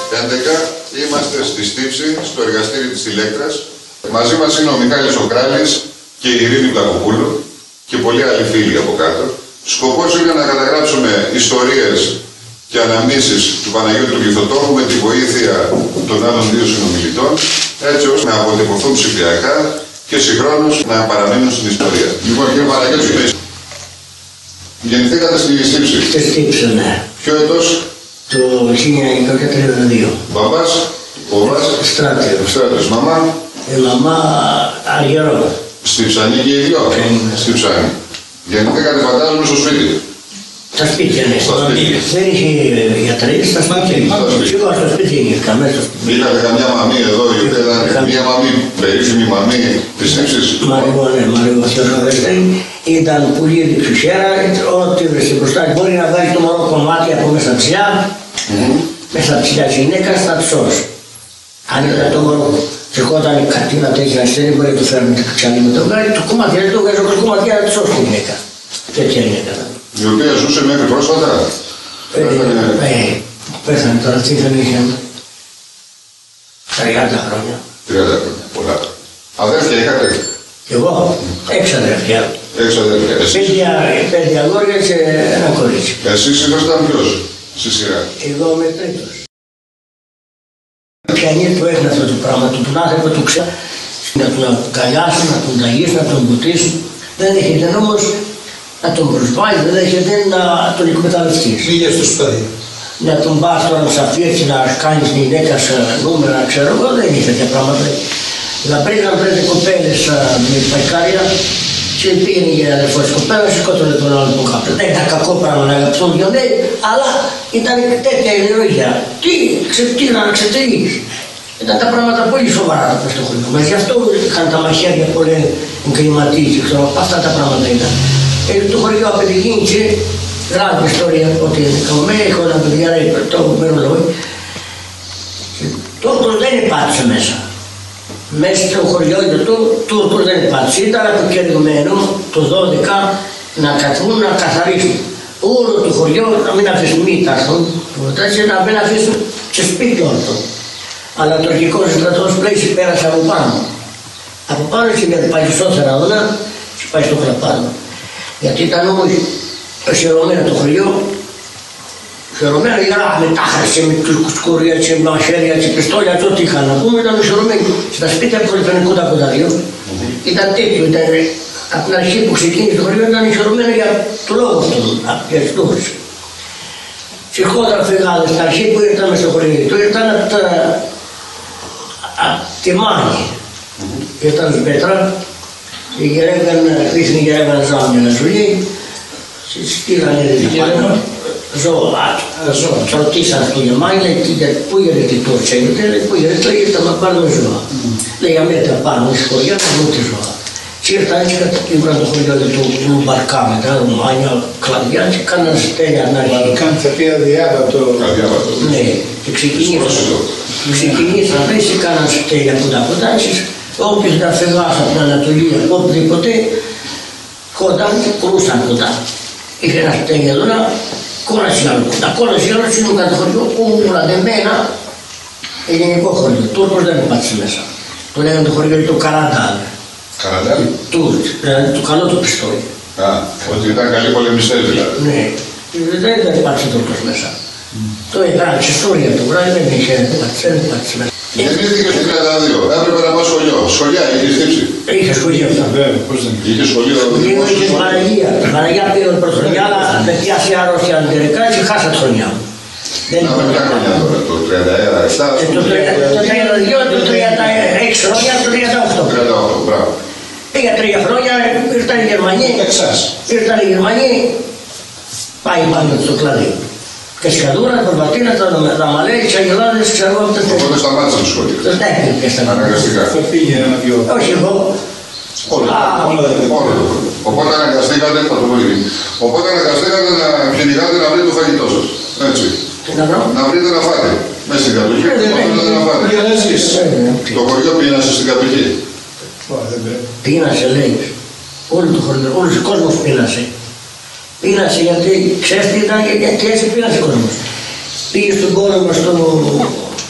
11 είμαστε στη Στύψη, στο εργαστήρι της Ηλέκτρας. Μαζί μας είναι ο Μιχάλης ο Κράλης και η Ειρήνη Βλακοπούλου και πολλοί άλλοι φίλοι από κάτω. Σκοπός είναι να καταγράψουμε ιστορίες και αναμνήσεις του Παναγιώτη του Λιθοτόχου με τη βοήθεια των άλλων δύο συνομιλητών, έτσι ώστε να αποτυπωθούν ψηφιακά και συγχρόνως να παραμείνουν στην ιστορία. Λοιπόν, κύριε Παναγιώτη, γεννηθήκατε στη Στύψη. Στη Στύψη, ναι. Ποιο έτος? Το 1932. Μπαμπάς, οβάς. Στράτιος. Στράτιος. Μαμά. Η μαμά Αργερό. Στη Ψανή και οι δυο. Στη Ψανή. Γεννηθήκατε φαντάζομαι στο σπίτι. Στα σπίτια, ναι. Δεν είχε γιατροί, στα σπίτια. Σίγουρα στο σπίτι γεννήθηκα, μέσα στο σπίτι. Είχατε καμιά μαμή εδώ, η οποία ήταν μια μαμή, περίφημη μαμή της Στύψης. Μαρίγο, ναι, Μαρίγο Θεοδωρή. Ήταν πολύ διψουσέρα, ό,τι βρεσε μπροστά. Μπορεί να βγάλει το μωρό κομμάτι από μέσα ψηλά, μέσα ψηλά της γυναίκας, θα τη σώσει. Αν ήταν το μωρό, τυχόταν η καρτίνα τέτοια αστέρι, μπορεί να το φέρνει και ξανά με το βγάλει, το κομμάτι, δεν το βγάζει το κομμάτι, να τη σώσει τη γυναίκα. Τέτοια γυναίκα. Η οποία ζούσε μέχρι πρόσφατα. Πέθανε τώρα, τι ήταν, είχε 30 χρόνια. 30 χρόνια, πολλά. Αδέρφια είχατε? Εγώ, 6 αδέρφια. 6 αδέρφια. Εσείς? 5 αγόρια και ένα κορίτσι. Εσείς ήσασταν ποιος στη σειρά? Εγώ είμαι τρίτος. Πιανή του έκανε αυτό το πράγμα, τον άνθρωπο του ξέρει να τον αγκαλιάσουν, να τον ταγίσουν, να τον μπουτίσουν. Δεν έχετε όμως να τον προσπάθει, δεν έχετε να τον εκμεταλλευτείς. Πήγε στο σπίτι. Να τον πας τώρα να σαφίξει, να κάνεις την γυναίκα νούμερα, ξέρω εγώ, δεν είχε τέτοια πράγματα. Να πήγαν 5 κοπέλες με παϊκάρια και πήγαινε για αδερφός κοπέλα, σηκώτανε τον άλλο που κάπου. Δεν ήταν κακό πράγμα να αγαπηθούν δυο νέοι, αλλά ήταν τέτοια ιδεολογία. Τι ξεφτύλα, ξεφτύλεις. Ήταν τα πράγματα πολύ σοβαρά στο χωριό μας. Γι' αυτό είχαν τα μαχαίρια πολλοί εγκληματίες, ξέρω, αυτά τα πράγματα ήταν. Το χωριό απαιτηγήνησε, γράφει ιστορία ότι με έχω ένα παιδιά, το μερολόι. Τούρκος δεν υπάρξε μέσα. Μέσα στο χωριό του Τούρκος δεν υπάρξε. Ήταν αποκεντρωμένο το 12 να καθούν να καθαρίσουν όλο το χωριό, να μην αφήσουν μήταρθον, να μην αφήσουν και σπίτι όλο. Αλλά το αρχικό στρατός πλέον πέρασε από πάνω. Από πάνω σημαίνει πάει στο Θεραδόνα και πάει στο Χραπάνο. Γιατί ήταν όμως σειρωμένο το χωριό, σειρωμένο γράφει με τάχαρες και με κουσκουρία και μαχαίρια και πιστόλια και ό,τι είχαν να πούμε, ήταν σειρωμένοι. Στα σπίτια που ήταν κοντά δύο, ήταν τέτοιο, ήταν από την αρχή που ξεκίνησε το χωριό ήταν σειρωμένο για το λόγο αυτόν, για τους λόγους. Σηκώταν φεγάδες, στην αρχή που ήρθαμε στο χωριό, το ήρθαν από τη Μάνη, ήρθαν στην Πέτρα, ρίχνει γερεύαν ζάμια να ζουλεί, στείλανε πάνω, ζώα, ρωτήσαν στο Γερμάνι, λέει πού γερεύει η Τούρκια, λέει πού γερεύει, λέει ήρθαμε να πάρουμε ζώα. Λέει αμέτρα πάνω στη χωριά να δούμε τη ζώα. Και ήρθαν έτσι κατακύβραν το χωριό του μπαρκά μετά, ρουμάνια, κλαδιά και κάναν στέλια να αρχίσει. Μπαρκάν θα πει αδιάβατο. Ναι, και ξεκινήσαν πέσει, κάναν στέλια κοντά και όποιος να φεγάσει από την Ανατολή, οπουδήποτε, κοντά και κρούσαν κοντά. Είχε ένα στέλιο εδώ, κόρασε άλλο κοντά. Κόρασε άλλο, σύνολο το χωριό, όλα δεμένα, ελληνικό χωριό. Τούρκος δεν υπάρξει μέσα. Το λέγανε το χωριό το Καραντάλ. Καραντάλ? Δηλαδή το καλό του πιστόλι. Α, ότι ήταν καλοί πολεμιστές δηλαδή. Ναι, δεν υπάρξει Τούρκος μέσα. Το έγραψε ιστορία του, δεν είχε, δεν υπάρξει μέσα. Γεννήθηκε στο 32, έπρεπε να πάει σχολείο. Σχολιά, είχε στύψει. Είχε σχολείο αυτά. Είχε σχολείο. Είχε την Παναγία. Την Παναγία πήρε την πρωτοχρονιά, αλλά με πιάσει άρρωστη αντερικά και χάσα τη χρονιά μου. Να με ποια χρονιά τώρα, το 31, το 32, το 36 χρόνια, το 38. 38, μπράβο. Πήγα 3 χρόνια, ήρθαν οι Γερμανοί. Ήρθαν οι Γερμανοί, πάει πάνω στο κλαδί. Κασκαδούρα, Κορβατίνα, τα Μαλέη, τις Αγελάδες, ξέρω από τα Οπότε σταμάτησα το σχολείο. Το στέκνει. Αναγκαστικά. Θα πήγαινε ένα δυο. Όχι εγώ. Όλο. Οπότε αναγκαστήκατε, θα το πω ήδη. Οπότε αναγκαστήκατε να κυνηγάτε να βρείτε το φαγητό σας. Έτσι. Να βρείτε να φάτε. Μέσα στην κατοχή. Να φάτε. Το χωριό πείνασε στην κατοχή. Πείνασε λέει. Όλος ο κόσμος πείνασε. Πείνασε γιατί ξέρεις τι ήταν, γιατί έτσι πείνασε ο κόσμος. Πήγε στον πόλεμο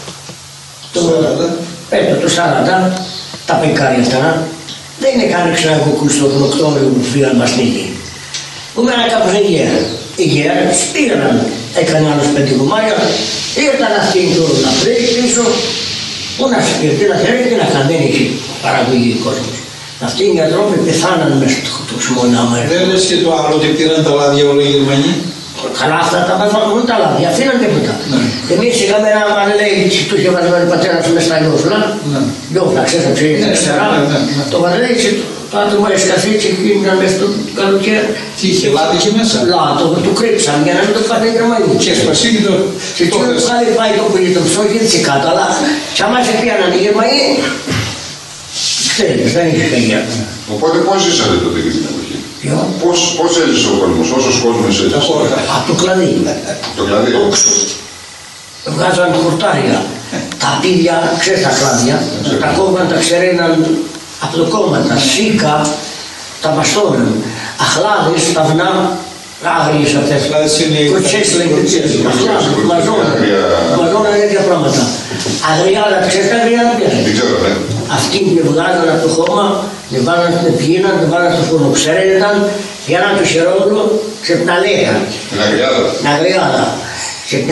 το 40, τα πεκάρια αυτά, δεν είναι καν ξανακούκου στον Οκτώβριο που φύγαν μαστίγοι. Που μένα κάπως η γέρα πήγαν, έκανε άλλους 5 κουμάρια, ήρθαν αυτοί τώρα να βρει πίσω, που να σπιρτεί να θέλει και να κανένει παραγωγή κόσμος. Αυτοί οι άνθρωποι πεθάναν μέσα στο χειμώνα. Δεν λες και το άλλο ότι πήραν τα λάδια όλοι οι Γερμανοί. Καλά, αυτά τα βάζουν τα λάδια, αφήναν τίποτα. Εμείς είχαμε ένα μαλλέι, του είχε βαζεμένο ο πατέρας μες στα λιόφλα, λιόφλα, ξέρεις, από τα αριστερά, το μαλλέι, το άτομο έσκασε και γίνονταν μέσα στο καλοκαίρι. Τι είχε, λάδι είχε μέσα. Λάδι, το κρύψαν για να μην το πάνε οι Γερμανοί. Και σπασί και το... Και τι πάλι πάει το που το ψώ, γύρισε κάτω, αλλά και άμα σε πιάναν οι Γερμανοί, ξέρεις, δεν είχε παιδιά. Οπότε πώς ζήσατε τότε και την εποχή? Πώς έζησε ο κόσμος, όσος κόσμος έζησε? Από το κλαδί. Το κλαδί. Βγάζαν χορτάρια. Τα πίδια, ξέρεις τα κλάδια, τα κόβαν, τα ξεραίναν από το κόμμα, τα σίκα, τα μπαστόναν. Αχλάδες, τα βνά, άγριες αυτές. Κοτσές λέγεται, μαζόνα είναι τέτοια πράγματα. Αγριάδα, ξέρεις τα αγριάδα πιάνε? Δεν ξέρω, ναι. Αυτοί που βγάζαν από το χώμα, την βάλαν στην πηγήνα, την βάλαν στο φούρνο, ξέρετε, πιάναν το χειρόγλου και την αλέγαν. Την αγριάδα. Την αγριάδα. Και την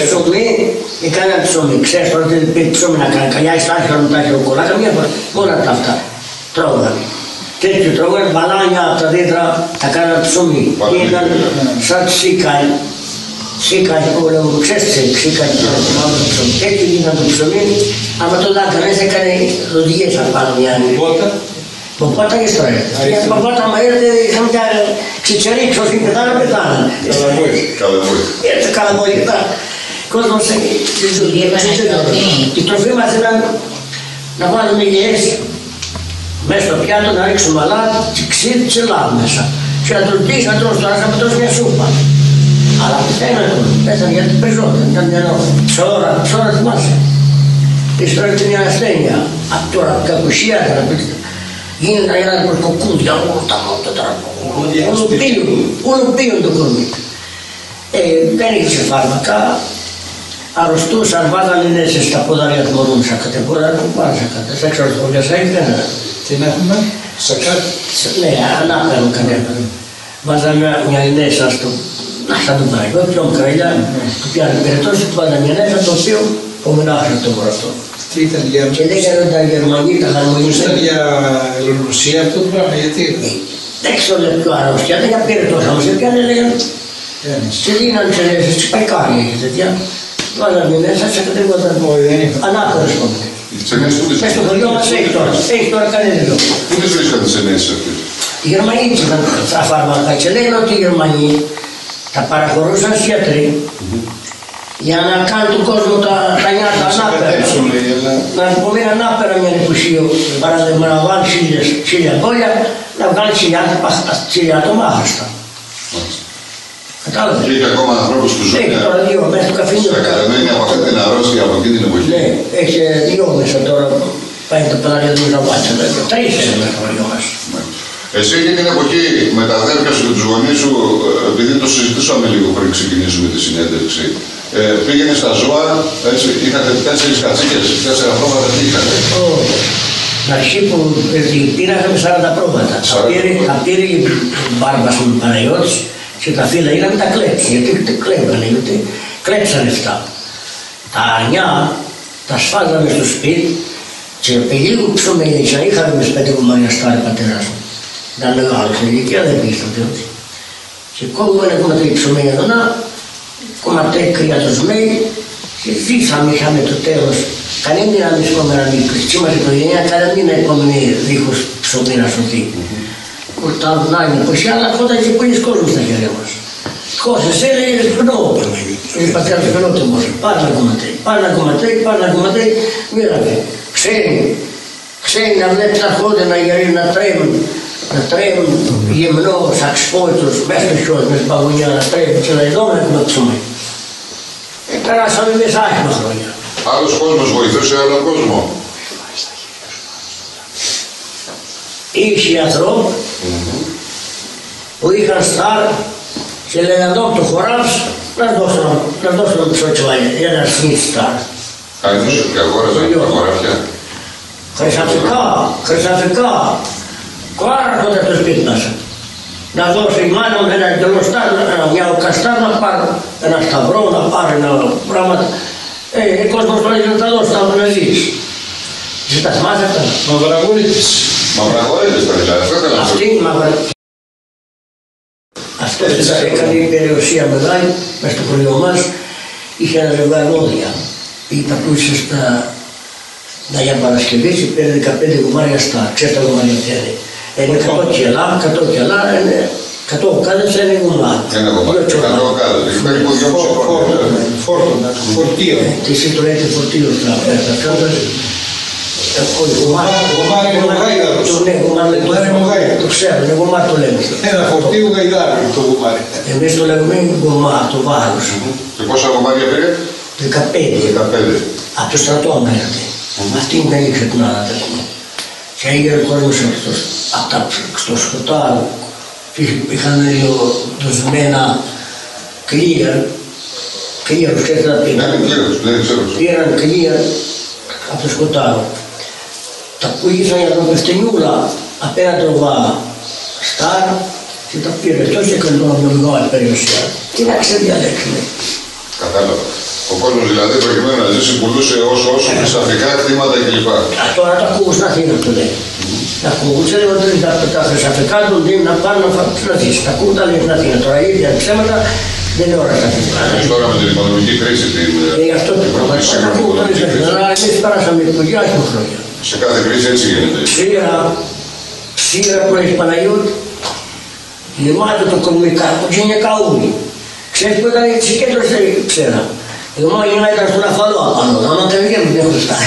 έκαναν ψωμί, ξέρεις τώρα τι πει ψωμί να κάνει, καλιά εις άρχιον τα χειροκολά, καμία φορά, όλα τα αυτά τρώγαν. Τέτοιο τρώγαν, μπαλάνια από τα δέντρα, τα κάναν ψωμί. Ήταν σαν σίκαη. Σίκαη που λέγουν, ξέρεις σίκαη, τέτοιο ήταν το ψωμί, άμα το δάκανες έκανε ροδιγές απάνω μια άλλη. Ποπάτα και ιστορία. Γιατί ποπάτα άμα ήρθε, είχαμε και τσιτσερίξ, όσοι πεθάναν, πεθάναν. Ήρθε καλαμόη, κόσμος στη ζωή. Η τροφή μας ήταν να βάλουμε γεές μέσα στο πιάτο, να ρίξουμε αλάτι, ξύδι, τσιλάβ μέσα. Και να το ντύσει, να τρως τώρα, να τρως μια σούπα. Αλλά πέθανε γιατί πεζόταν, ήταν μια ψώρα θυμάσαι. Ιστορία ήταν μια ασθένεια. Από τώρα, κακουσία, γίνονταν ένα κοκκούδια, όλα τα μότα τώρα. Όλο πίον το κορμί. Δεν είχε φάρμακα. Αρρωστούσαν, βάζανε νέσες στα πόδαρια του μωρούν σακάτε. Πόδαρια του πάνε σακάτε. Σε έξω στο λιασάκι δεν era. Τι να έχουμε, σακάτε. Ναι, ανάπερον κανένα. Βάζανε μια νέσα στο... σαν το πράγμα, πιο μικρά, του πιάνε περιπτώσει, του βάζανε μια νέσα το οποίο ομενάχασε το μωρό αυτό. Τι ήταν για... Και λέγανε ότι τα Γερμανοί τα χαρμονίζουν. Ήταν για Ελληνοσία αυτό το πράγμα, γιατί... Δεν ξέρω ποιο αρρώστια, δεν για περιπτώσει όμως, γιατί λέγανε... Και δίνανε ξενέσεις, και παϊκάρια και τέτοια. Βάλανε μέσα, σε κατεβόταν ανάπερος κόμμα. Μες στο χωριό μας έχει τώρα κανένα εδώ. Πού τις βρίσκαν τις ενέσεις αυτές? Οι Γερμανοί είχαν τα φάρμακα και λένε ότι οι Γερμανοί τα παραχωρούσαν στους γιατροί για να κάνουν τον κόσμο τα νιάτα ανάπερα. Να απομείνει ανάπερα μια νεκουσίο, παράδειγμα να βάλει 1000 μπόλια, να βγάλει 1000 άτομα άχρηστα. Κατάλαβες. Και είχε ακόμα ανθρώπους που ζουν. Έχει τώρα 2 μέσα στο καφενείο. Στα καταμένη από αυτή την αρρώστια από εκείνη την εποχή. Ναι, έχει 2 μέσα τώρα. Πάει το παιδάκι του Ζαβάτσα. 3 είναι μέσα στο χωριό μας. Εσύ εκείνη την εποχή με τα αδέρφια σου και τους γονείς σου, επειδή το συζητούσαμε λίγο πριν ξεκινήσουμε τη συνέντευξη, πήγαινε στα ζώα, έτσι, είχατε 4 κατσίκες, 4 πρόβατα, τι είχατε? Στην αρχή που πήραμε 40 πρόβατα. Τα πήρε η μπάρμπας μου Παναγιώτης και τα φύλλα είχαμε τα κλέψει, γιατί κλέβανε, γιατί κλέψανε αυτά. Τα 9 τα σφάζαμε στο σπίτι και επί λίγο ψωμενίσα είχαμε με 5 κουμάρια στάρι πατέρας μου. Ήταν μεγάλος στην ηλικία, δεν πήγε στο τέλος. Και κόβουμε ένα κομματέ ψωμένη εδώ, κομματέ κρύα το σμέι και ζήσαμε, είχαμε το τέλος. Κανένα να μην σκόμερα μήκος. Τι μας οικογένεια, κανένα επόμενη δίχως ψωμί να σωθεί. Τα βουνά είναι ποσιά, αλλά έρχονταν και πολλοί κόσμος στα χέρια μας. Κόσες έλεγες γνώμη. Ο πατέρας γνώμη πάρε ένα κομματέ, μοίραμε. Ξένοι να βλέπουν τα χόντα να γυρίζουν να τρέμουν γυμνός, αξπόητος, μέσα στο χιόνι, με την παγωνιά να τρέμουν και να εδώ να έχουμε ψωμί. Περάσαμε μέσα άχημα χρόνια. Άλλος κόσμος βοηθούσε άλλον κόσμο. Είχε ανθρώπου που είχαν στάρ και λέγανε εδώ από το χωράφς να δώσουν ψωτσουάλια, ένα σνίτ στάρ. Άρχισε και αγόραζα τα χωράφια. Χρυσαφικά. Κάρτονται στο σπίτι μας. Να δώσει η μάνα μου ένα γελοστάρι, μια οκαστά να πάρω, ένα σταυρό να πάρει, ένα πράγματα. Ο κόσμος το έλεγε να τα δώσει, να ζεις. Δεν τα θυμάσαι αυτά. Μαυραγόρητες. Μαυραγόρητες τα δηλαδή. Αυτή η μαυραγόρητες. Αυτό έκανε η περιουσία μεγάλη, μες στο χωριό μας, είχε ένα ζευγαρόδια. Η παππούτσια στα Αγία Παρασκευής, πήρε 15 γουμάρια στα, ξέρετε τα γουμάρια ποια είναι. Είναι 100 κιλά, 100 οκάδες, ένα γουμάρι. Ένα γουμάρι, 100 οκάδες, έχει περίπου 2,5 φορτίο. Τι εσύ το λέτε φορτίο στα Γουμάρι είναι ο γάιδαρος. Ναι, γουμάρι το ξέρω, είναι γουμάρι το λέμε. Ένα φορτίο γαϊδάρι το γουμάρι. Εμείς το λέμε γουμάρι, το βάρος. Και πόσα γουμάρια πήρε? 15. Από το στρατό αμέρατε. Αυτή είναι η ξεπνάδα. Και έγινε ο κόσμος στο σκοτάδι. Είχαν δοσμένα κλεία. Κλεία, ξέρετε να πήραν. Πήραν κλεία από το σκοτάδι. Τα πουλήσαν για τον Πευτενιούλα απέναντι το Στάρ και τα πήρε. Τόσο έκανε τον μεγάλη περιουσία. Τι να ξεδιαλέξουμε. Κατάλαβα. Ο κόσμος δηλαδή προκειμένου να ζήσει πουλούσε όσο χρυσαφικά κτήματα κλπ. Τώρα τα ακούγουν στην Αθήνα το λέει. Τα ακούγουν, ξέρετε ότι τα χρυσαφικά του δίνουν να πάνε να ζήσει. Τα ακούγουν τα λέει στην Αθήνα. Τώρα η ίδια ψέματα δεν είναι ώρα τα Αθήνα. Τώρα με την οικονομική κρίση την. Γι' αυτό το πρόβλημα. Τα ακούγουν τα λέει στην Αθήνα. Αλλά εμείς πέρασαμε εκλογιά όχι χρόνια. Σε κάθε κρίση έτσι γίνεται. Ξύρα που έχει Παναγιώτη. Γεμάτο το κομμικά, που είναι καούλι. Ξέρεις που ήταν η συγκέντρωση ξέρα. Η ομόνια ήταν στον αφαλό απάνω, άμα δεν βγαίνουν δεν χρωστάει.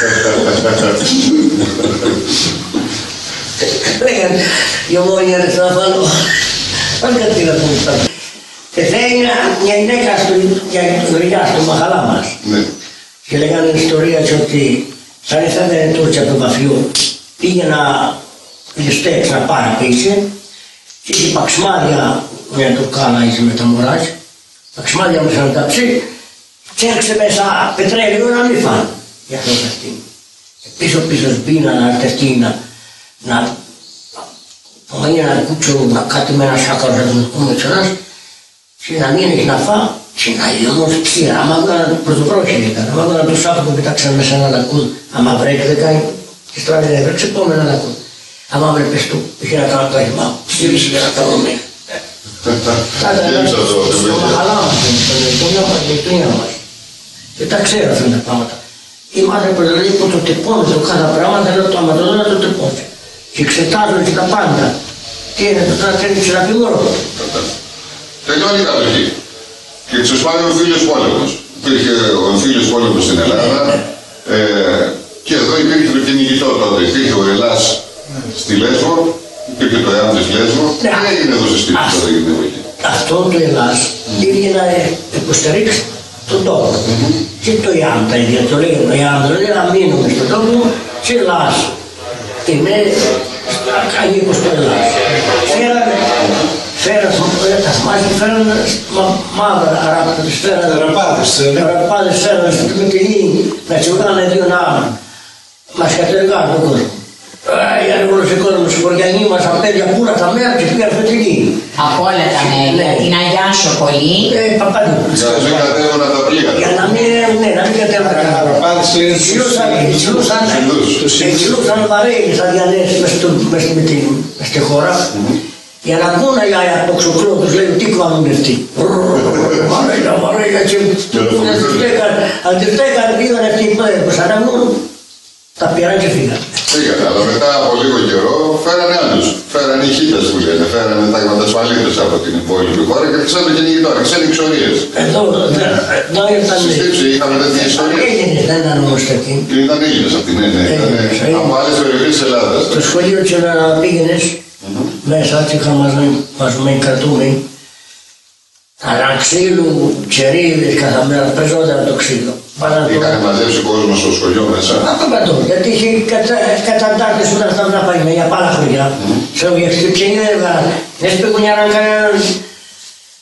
Λέγανε, η ομόνια ήταν στον αφαλό. Πάνε κάτι να πούμε τώρα. Και θέλει μια γυναίκα για την γριά στο μαχαλά μας. Και λέγανε ιστορία ότι σαν ήρθανε Τούρκοι από το βαφιό, πήγε να ληστέξει, να πάρει πίσω και είχε παξιμάδια με το κάνα είσαι με τα μωράκια, παξιμάδια μου σαν ταψί και έξε μέσα πετρέλαιο να μην φάνε. Γι' αυτό θα στείλει. Πίσω σбίνα να έρθει να παγαίνει ένα κούτσο να κάτι με ένα σάκαρο να τον πούμε ξανάς και να μην έχει να φά και να είναι όμως ψήρα. Άμα βγάλαν πρωτοπρόχειρη ήταν, άμα βγάλαν το σάκο που πετάξαν μέσα ένα λακκούδ, άμα βρέξει δεν κάνει και στραβή δεν βρέξει, πάμε ένα λακκούδ. Άμα βλέπεις του, είχε να κάνω το αίμα, ψήρισε για να κάνω μέσα. Στο μαχαλά μας, στον γειτονιά μας. Και τα ξέρω αυτά τα πράγματα. Η μάτια που λέει που το τυπώνει το κάθε πράγμα, δεν λέω το άμα το δω να το τυπώνει. Και εξετάζω και τα πάντα. Τι είναι το τώρα θέλει ξεραπηγόρο. Τελειώνει η κατοχή. Και ξεσπάει ο εμφύλιος πόλεμος. Υπήρχε ο εμφύλιος πόλεμος στην Ελλάδα και εδώ υπήρχε το κυνηγητό τότε. Υπήρχε ο Ελλάς στη Λέσβο, υπήρχε το ΕΑΜ της Λέσβο. Τι έγινε εδώ στη Στήριξη τότε για την εποχή? Αυτό το Ελλάς πήγε να υποστηρίξει τον τόπο. Και το ΕΑΜ τα ίδια, το λέγαμε το ΕΑΜ, το λέει να μείνουμε στον τόπο και Ελλάς. Είναι ανήκω στο Ελλάς. Φέρανε μαύρα αράπτα, τις φέρανε αραπάδες με τη λίνη, να τσιβγάνε δύο να μας κατεργάνε τον κόσμο. Οι αργολοσυκόνομοι συγχωριανοί μας απέδια πουλα τα μέρα και πήγαν στο τη λίνη. Από όλα τα μέρη, την Αγιά Σοκολή. Για να μην κατέβονα τα πλοία. Για να μην κατέβονα τα πλοία. Εξηλούσαν βαρέλες αδιανές μες στη χώρα. Για να βγουν οι αποξοκλώ τους λέει τι κάνουν αυτοί. Βαρέλια και αντιφτέκαν πήγαν αυτοί που σαν να βγουν. Τα πήραν και φύγαν. Φύγανε, αλλά μετά από λίγο καιρό φέρανε άλλους. Φέρανε οι χίτες που λένε, φέρανε τα γματασφαλίτες από την υπόλοιπη χώρα και άρχισαν το κυνηγητό, άρχισαν οι εξορίες. Εδώ ήρθαν... Στη Στύψη είχαμε τέτοια ιστορία. Έγινες, δεν ήταν όμως τέτοιοι. Ήταν Έλληνες αυτοί, ναι, από άλλες περιοχές της Ελλάδας. Το σχολείο και να πήγαινες μέσα και είχαν μαζεμένοι κρατούμενοι. Αλλά ξύλου, τσερίδες κάθε μέρα, παίζονταν το ξύλο. Είχαν μαζέψει κόσμο στο σχολείο μέσα. Από παντού, γιατί είχε καταντάρτες που ήταν στα για πάρα χρόνια. Σε ογευστή και είναι δεν σπίγουνιάραν κανέναν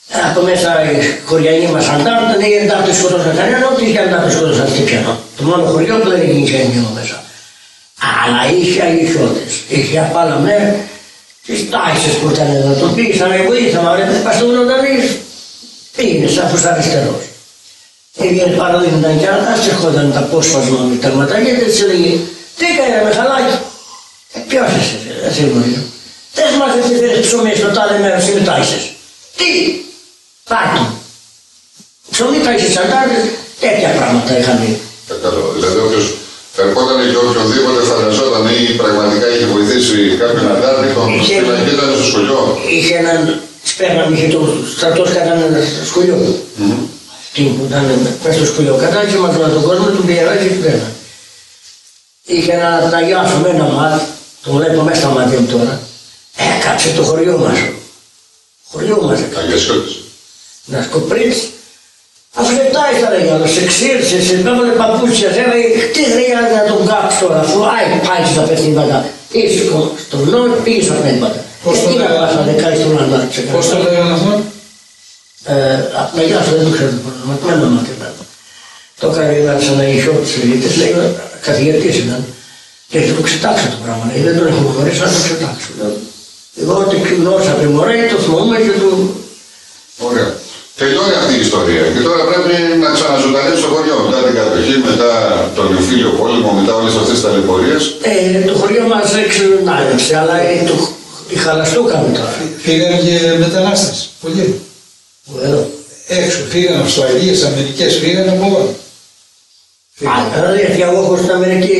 Από μέσα οι χωριανοί μας αντάρτουν, οι εντάρτες σκοτώσαν κανένα, ούτε οι εντάρτες σκοτώσαν πιανό. Το μόνο χωριό που δεν έγινε κανένα μέσα. Αλλά είχε αγισιώτες, είχε απάλαμε τις τάξεις που ήταν εδώ, το πήγαμε, βοήθαμε, ρε, πας το 80 πήγαινε σαν φους αριστερός. Έβγαινε παραδείγματα κι άλλα, έρχονταν τα απόσπασμα με τα ματαγέντες, της έλεγε, τι έκανε με χαλάκι. Ποιος είσαι, δεν σε γνωρίζω. Θες μας επιφέρεις ψωμί στο τάδε μέρος ή με τάξεις. Τι, πάρτο. Ψωμί τάξεις αντάρτες, τέτοια πράγματα είχαμε. Καλό, δηλαδή όποιος ερχόταν και οποιονδήποτε φανταζόταν ή πραγματικά είχε βοηθήσει κάποιον αντάρτη, τον φυλακίζανε στο σχολείο. Είχε έναν σπέρναμ, είχε το στρατός κατά ένα σχολείο. Τι που ήταν μέσα στο σχολείο κατά και μαζόταν τον κόσμο, του πήγαιναν και σπέρναν. Είχε ένα ταγιάσο με ένα μάτ, το βλέπω μέσα στα μάτια μου τώρα. Έκατσε το χωριό μας. Χωριό μας έκατσε. Αγιασιώτης. Να σκοπρίτσι. Αφλετάει θα λέγει, αλλά σε ξύρσε, σε έβαλε παπούτσια, σε έλεγε τι χρειάζεται να τον κάψω τώρα, αφού πάει στα παιχνίδια. Είσαι στον νόμο, πήγε στα παιχνίδια. Τι να πας να δεκάει στον αντάρτησε. Πώς το λέγανε αυτό? Απ' τα γεια σου δεν το ξέρω το πρόβλημα, το ένα μάτια. Το έκανε σαν να είχε όλους τους ελίτες, λέει καθηγητής ήταν. Και το ξετάξω το πράγμα, δεν τον έχω γνωρίσει, να το ξετάξω. Εγώ ό,τι γνώρισα πριν μωρέ, το θυμόμαι και το... Ωραία. Τελειώνει αυτή η ιστορία και τώρα πρέπει να ξαναζωντανέψει το χωριό. Μετά την κατοχή, μετά τον εμφύλιο πόλεμο, μετά όλες αυτές τις ταλαιπωρίες. Το χωριό μας εξελνάλεψε, αλλά τη χαλαστούκαμε τώρα. Φύγανε και μετανάστες, πολλοί. Εδώ. Έξω, φύγανε Αυστραλίες, Αμερικές, φύγανε από όλα. Δηλαδή εγώ έχω στην Αμερική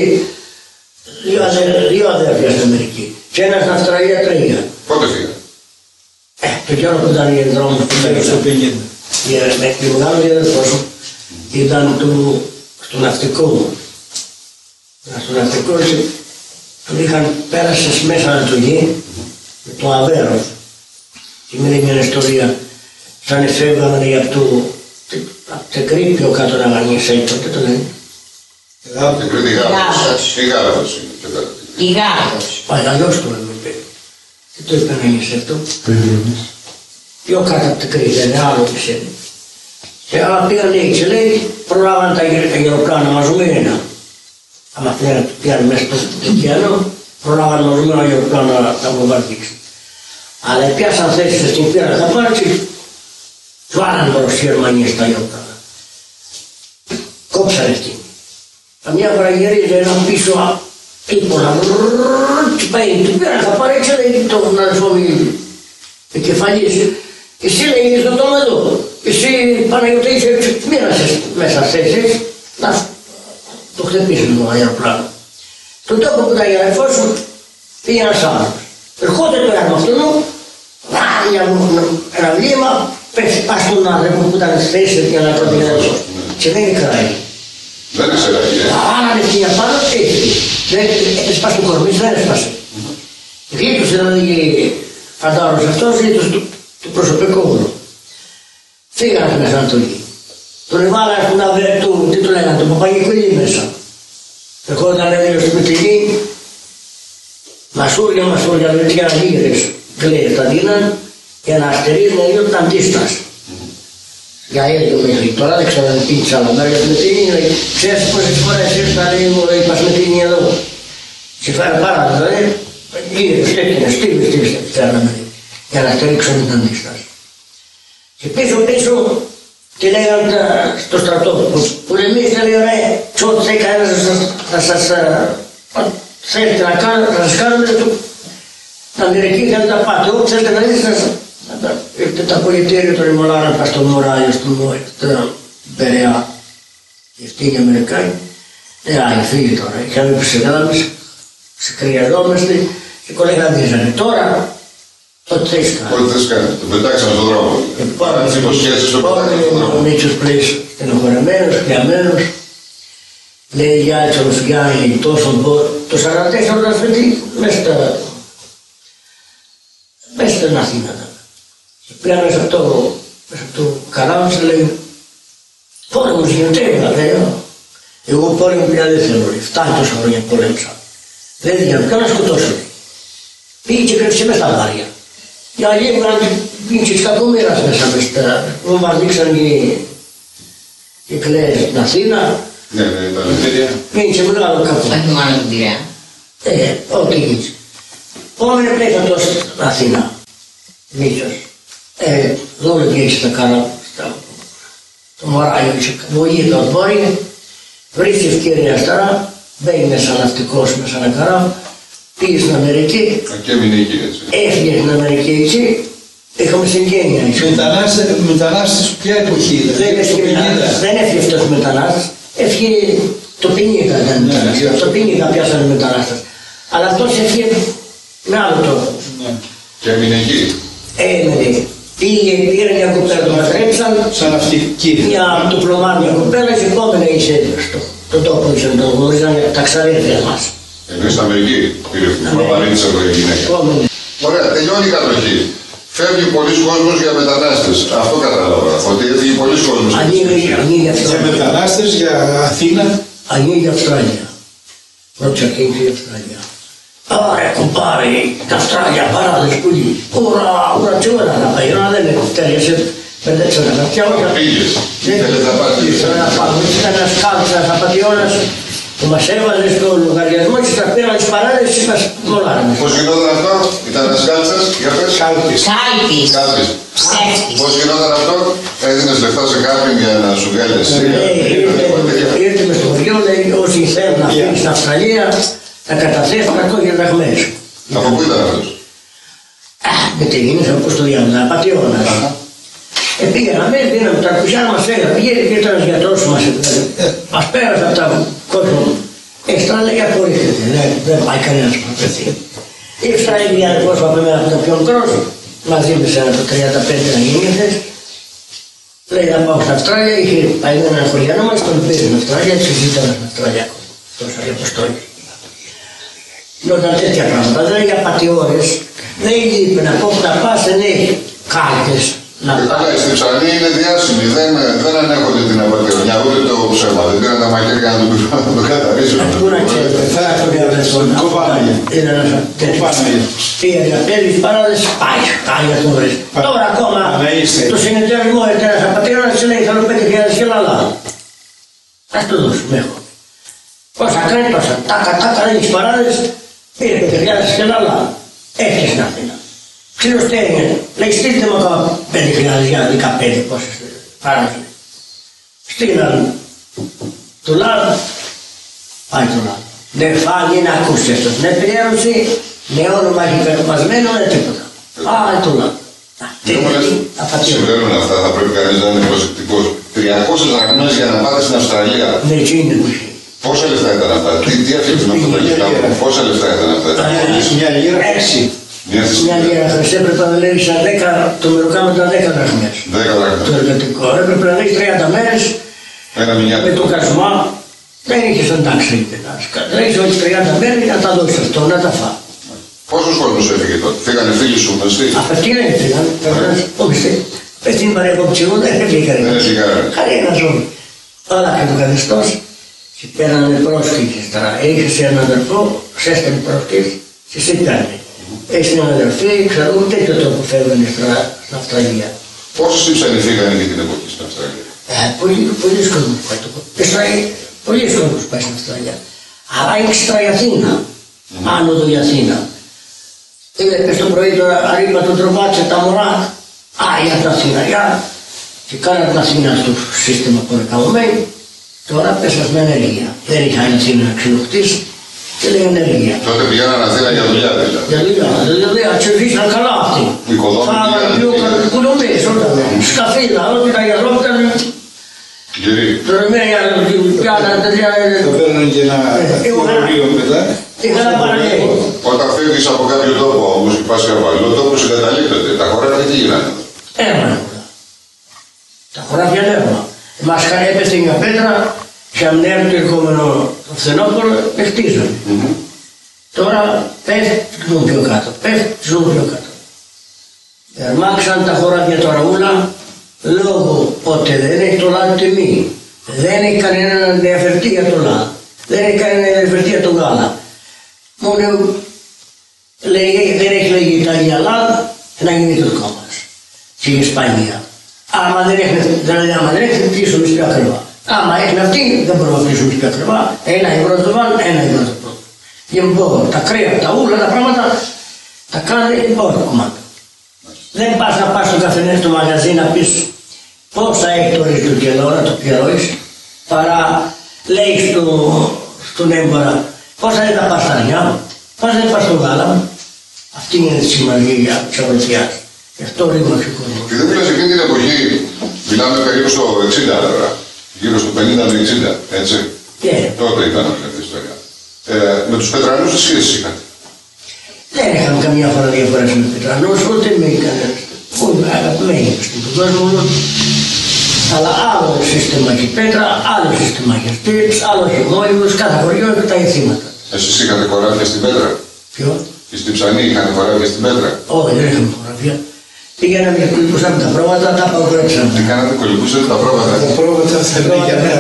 δύο αδέρφια στην Αμερική και ένας στην Αυστραλία 3. Πότε φύγανε? Το καιρό που ήταν οι δρόμοι που πήγαινε στο 50. Με τη μεγάλη αδερφός μου ήταν στο ναυτικό. Στο ναυτικό τον είχαν πέρασε μέσα Ανατολή με το Αβέρος. Και μιλάει μια ιστορία σαν εφεύγανε από το Κρήτη πιο κάτω να γανίσει, τότε το λένε. Την Κρήτη Γάλατος. Η Γάλατος είναι. Η Γάλατος. Παλιός το λέμε. Τι το είπε να γίνει αυτό. Πιο κάτω από την Κρήτη, είναι άλλο ξέρει. Και άμα πήγαν έτσι, λέει, προλάβαν τα αεροπλάνα μαζεμένα. Άμα πήγαν μέσα στο ωκεανό, προλάβαν μαζεμένα αεροπλάνα να τα βομβαρδίξουν. Αλλά πιάσαν θέσεις στην πύρα χαπάρτσι, βάλαν προς τη Γερμανία στα αεροπλάνα. Κόψαν αυτή. Καμιά φορά γυρίζει ένα πίσω ύπολα, και πάει την πύρα χαπάρτσι, λέει τον αδερφό μου κεφαλής. Εσύ λέει στο τόμα εδώ, εσύ Παναγιώτη είσαι μοίρασες μέσα θέσεις, να το χτυπήσουν το αεροπλάνο. Στον τόπο που ήταν η αδερφός σου πήγε ένας άλλος. Ερχόταν το αεροπλάνο, βάλει ένα βλήμα, πέφτει πας στον άνθρωπο που ήταν στις θέσεις για να το πηγαίνει. Και δεν είναι κράει. Δεν είναι σεράκι, Άνανε την απάνω, έτσι. Έσπασε το κορμί, δεν έσπασε. Γλίτωσε δηλαδή φαντάρος αυτός, γλίτωσε του προσωπικού. Φύγανε μέσα Ανατολή. Τον εβάλανε στην αβέρ του, τι το λέγανε, τον Παπαγικουλή μέσα. Ερχόταν έδειο στη Μητυλή, μασούρια, λεπτιά γύρες, κλαίες τα δίναν, για να αστερίζουν λίγο τα αντίστας. Για έλιο μέχρι τώρα, δεν ξέρω αν πίνεις άλλα μέρια στη Μητυλή, ξέρεις πόσες φορές ήρθα, λέει μου, είπα στη Μητυλή εδώ. Και φέρε παράδειγμα, δηλαδή, γύρες, τέτοινες, στίβες, φέρναμε, για να στηρίξουν την αντίσταση. Και πίσω τι λέγανε στο στρατό, που εμείς δεν λέει ρε, ό,τι θέλει κανένας να σας θέλετε να σας κάνουμε, τα Αμερική θέλετε να πάτε, ό,τι θέλετε να δείτε, ήρθε τα πολιτήρια των Ιμολάρων, πας στον Μωράλιο, στον Περαία, και αυτοί οι Αμερικάνοι, άλλοι φίλοι τώρα, είχαμε ψηλάμεις, ξεκριαζόμαστε και κολεγαδίζανε. Τώρα, ό,τι θες κάνει. Ό,τι θες κάνει. Το πετάξαμε στον δρόμο. Τις υποσχέσεις το πετάξαμε στον δρόμο. Ο Μίτσος πλέει στενοχωρεμένος, πιαμένος. Λέει για έτσι ο Φιάννη τόσο το 44 όταν φύγει μέσα στην Αθήνα. Και πήγα μέσα από το καράβι και λέει πόλεμος γίνεται, λέει. Εγώ πόλεμο πια δεν θέλω, φτάνει τόσα χρόνια πολέμησα. Δεν για να σκοτώσω. Πήγε και κρύψε μες τα βάρια. Οι άλλοι έβγαλαν πίντσες κακομοίρας μέσα μες πέρα. Μου μας δείξαν οι κλαίες στην Αθήνα. Ναι, τα λεπτήρια. Πίντσες μεγάλο κακό. Όχι μόνο την Πειραιά. Ό,τι γίνει. Πάμε πλέον τώρα στην Αθήνα. Μίσος. Δόλευε έτσι τα κάνα. Το μωράγιο είχε βοήθεια το πόρι. Βρίσκει ευκαιρία αριστερά. Μπαίνει μέσα ναυτικός, μέσα ένα καράβι. Πήγε στην Αμερική. Και έμεινε εκεί έτσι. Έφυγε στην Αμερική έτσι. Είχαμε συγγένεια έτσι. Μετανάστες ποια εποχή Δεν έφυγε αυτός μετανάστης. Έφυγε το 50 ήταν μετανάστης. Το 50 πιάσανε μετανάστες. Αλλά αυτός έφυγε με άλλο τρόπο. Και έμεινε εκεί. Έμενε. Πήρε μια κοπέλα, το μαστρέψαν. Σαν ναυτική. Μια διπλωμάτια κοπέλα και επόμενα είσαι στον τόπο είσαι, τον γνωρίζαν τα ξαδέρφια μας. Ενώ στην Αμερική πήρε προπαρήτησα το η γυναίκα. Ωραία, τελειώνει η κατοχή. Φεύγει πολλοί κόσμος για μετανάστες. Αυτό κατάλαβα. Ότι έφυγε πολλοί κόσμος. Ανοίγει Για μετανάστες, για Αθήνα. Ανοίγει Αυστραλία. Ρώτησα και η Αυστραλία. Άρα κουμπάρε, τα Αυστραλία παράδες πουλί. Ουρά, ουρά, τι ώρα να πάει. Δεν είναι τέλειωσε. Πεντέξανε να φτιάχνω. Πήγες. Ήθελες να πας. Ήθελα να πάω. Ήταν ένας κάλτος, ένας απατιώνας που μας έβαζε στο λογαριασμό και στα πήραν τις παράδες και μας μολάραμε. Πώς γινόταν αυτό, ήταν ένας κάλτσας, για πες. Κάλπης. Κάλπης. Ψεύτης. Πώς γινόταν αυτό, έδινες λεφτά σε κάποιον για να σου βγάλει εσύ. Ήρθε μες στο χωριό, λέει όσοι θέλουν να φύγουν στην Αυστραλία να καταθέσουν ακόμα για δραχμές. Από πού ήταν αυτός? Με τη γίνησα όπως το διάβολα, απατιώνας. Πήγαμε, δίναμε τα αρκουσιά μας, πήγε και ήταν ένας γιατρός μας. Μας πέρασε από τα κόσμο. Έξτρα λέει απορρίφθηκε, δεν πάει κανένας που θα πεθεί. Ήρθα η διάρκος από μένα από το πιο μικρός, μας ζήτησε από το 35 να γίνηθες. Λέει να πάω στην Αυστραλία, είχε πάει με έναν χωριανό μας, τον πήρε στην Αυστραλία και ζήταμε στην Αυστραλία. Τόσα η αποστόλη. Όταν τέτοια πράγματα, δεν είναι για πατιώρες, δεν είπε να πω που να πας, δεν έχει κάλτες. Καλά, στη Ψανή είναι διάσημοι, δεν ανέχονται την απαταιωνιά, ούτε το ψέμα. Δεν πήραν τα μαχαίρια να το καθαρίσουν. Πού να ξέρει, θα έρθω για αυτόν. Είναι ένας τέτοιος. Πήγε για πέλης παράδες, πάει για το βρες. Τώρα ακόμα το συνεταιρισμό έρθει ένας απαταιώνας και λέει θέλω 5.000 και λαλά. Ας το δώσουμε, έχω. Πόσα κάνει τόσα, τάκα ρίχνεις παράδες, πήρε 5.000 και λαλά. Έρχεσαι στην Αθήνα. Ξυλοστέρια, λέει στείλτε μου ακόμα 5.000 για 15 πόσες παράδειγμα. Στείλαν του λάδου, πάει του λάδου. Δεν φάγει να ακούσει αυτός, ναι πλήρωση, ναι όνομα έχει περπασμένο, ναι τίποτα. Πάει του λάδου. Συμβαίνουν αυτά, θα πρέπει κανείς να είναι προσεκτικός. 300 δραχμές για να πάτε στην Αυστραλία. Ναι, εκεί είναι που είχε. Πόσα λεφτά ήταν αυτά, τι αφήνουν αυτά τα λεφτά, πόσα λεφτά ήταν αυτά. Μια λίρα χρυσή. Μια λίρα χρυσή έπρεπε να λέει σαν 10, το μεροκάμα ήταν 10 δραχμές. 10 δραχμές. Το εργατικό. Έπρεπε να λέει 30 μέρες με το κασμά. Δεν είχες εντάξει, είπε. Τρέχεις όλες 30 μέρες για να τα δώσεις αυτό, να τα φά. Πόσος κόσμος έφυγε τότε, φύγανε φίλοι σου γνωστοί. Από εκεί δεν έφυγαν, όχι, πες την παρεκοψιού δεν έφυγαν. Κανένα ζώο. Αλλά και το καθεστώς και πέρανε πρόσκλητες τώρα. Έχεις έναν αδερφό, σε έστελνε πρόσκλητες και σε πιάνε. Έχεις έναν αδερφή, ξέρω, τέτοιο τρόπο φεύγανε στην Αυστραλία. Πόσοι σύψανοι φύγανε για την εποχή στην Αυστραλία? Πολλοί κόσμος πάει το πολλοί κόσμος πάει στην Αυστραλία. Αλλά είναι έξτρα η Αθήνα, άνοδο η Αθήνα. Πες το πρωί τώρα αρήπα τον τροπάτσε τα μωρά, για τα Αθηναριά και κάναν την Αθήνα στο σύστημα που είναι καμωμένη. Τώρα πέσας με ενέργεια. Δεν είχε άλλη Αθήνα να ξυλοκτήσει και λέει ενέργεια. Τότε πηγαίναν Αθήνα για δουλειά δηλαδή. Για δουλειά, τσεβίσαν καλά αυτοί. Φάγανε πιο οικονομίες όταν σκαφίδα, ό,τι τα γιαζόταν. Γεροί. Τώρα μία πιάναν τέτοια... Το παίρνουν και ένα χειρουργείο μετά. Είχα να παραγγέλει. Όταν φεύγεις από κάποιο τόπο όμως και πας σε άλλο τόπο συγκαταλείπτεται. Τα χωράφια τι γίνανε? Έρμα. Τα χωράφια έρμα. Μας έπεσε μια πέτρα και αμνέρω το ερχόμενο το φθινόπωρο χτίζανε. Τώρα πέφτουν πιο κάτω, πέφτουν πιο κάτω. Ερμάξαν τα χωράφια τώρα ούλα λόγω ότι δεν έχει το λάδι τιμή. Δεν έχει κανένα ενδιαφερτή για το λάδι. Δεν έχει κανένα ενδιαφερτή για το γάλα. Μόνο λέει, δεν έχει λέγει Ιταλία λάδι, να γίνει το δικό μας. Στην Ισπανία. Άμα δεν έχει πίσω εμείς πιο ακριβά. Άμα έχει αυτή, δεν μπορούμε να πείσουμε πιο ακριβά. 1 ευρώ το βάλουν, 1 ευρώ το πρώτο. Λοιπόν, τα κρέα, τα ούλα, τα πράγματα τα κάνει όλο κομμάτι. Δεν πας να πας στο καφενέ στο μαγαζί να πεις πόσα έχει το ρίζο και ώρα, το πληρώνεις, παρά λέει στον έμπορα πόσα είναι τα πασταριά, πόσα είναι το γάλα. Αυτή είναι η σημασία της αγροτιάς. Γι' αυτό ρίμαξε ο κόσμος. Και δεν μιλάς εκείνη την εποχή, μιλάμε περίπου στο 60 τώρα, γύρω στο 50 με 60, έτσι. Τότε ήταν αυτή η ιστορία. Με τους Πετρανούς τι σχέσεις είχατε? Δεν είχαμε καμιά φορά διαφορές με Πετρανούς, ούτε με κανένας. Όλοι αγαπημένοι στον κόσμο όλο. Αλλά άλλο σύστημα έχει Πέτρα, άλλο σύστημα έχει Στήριξ, άλλο έχει Γόλυβος, κάθε χωριό έχει τα ηθήματα. Εσείς είχατε χωράφια στην Πέτρα? Ποιο? Και στην Ψανή είχατε χωράφια στην Πέτρα? Όχι, δεν είχαμε χωράφια. Πήγαμε και κολυμπούσαμε τα πρόβατα, τα απαγορέψαμε. Τι κάνατε, κολυμπούσατε τα πρόβατα? Τα πρόβατα θα είναι για μένα.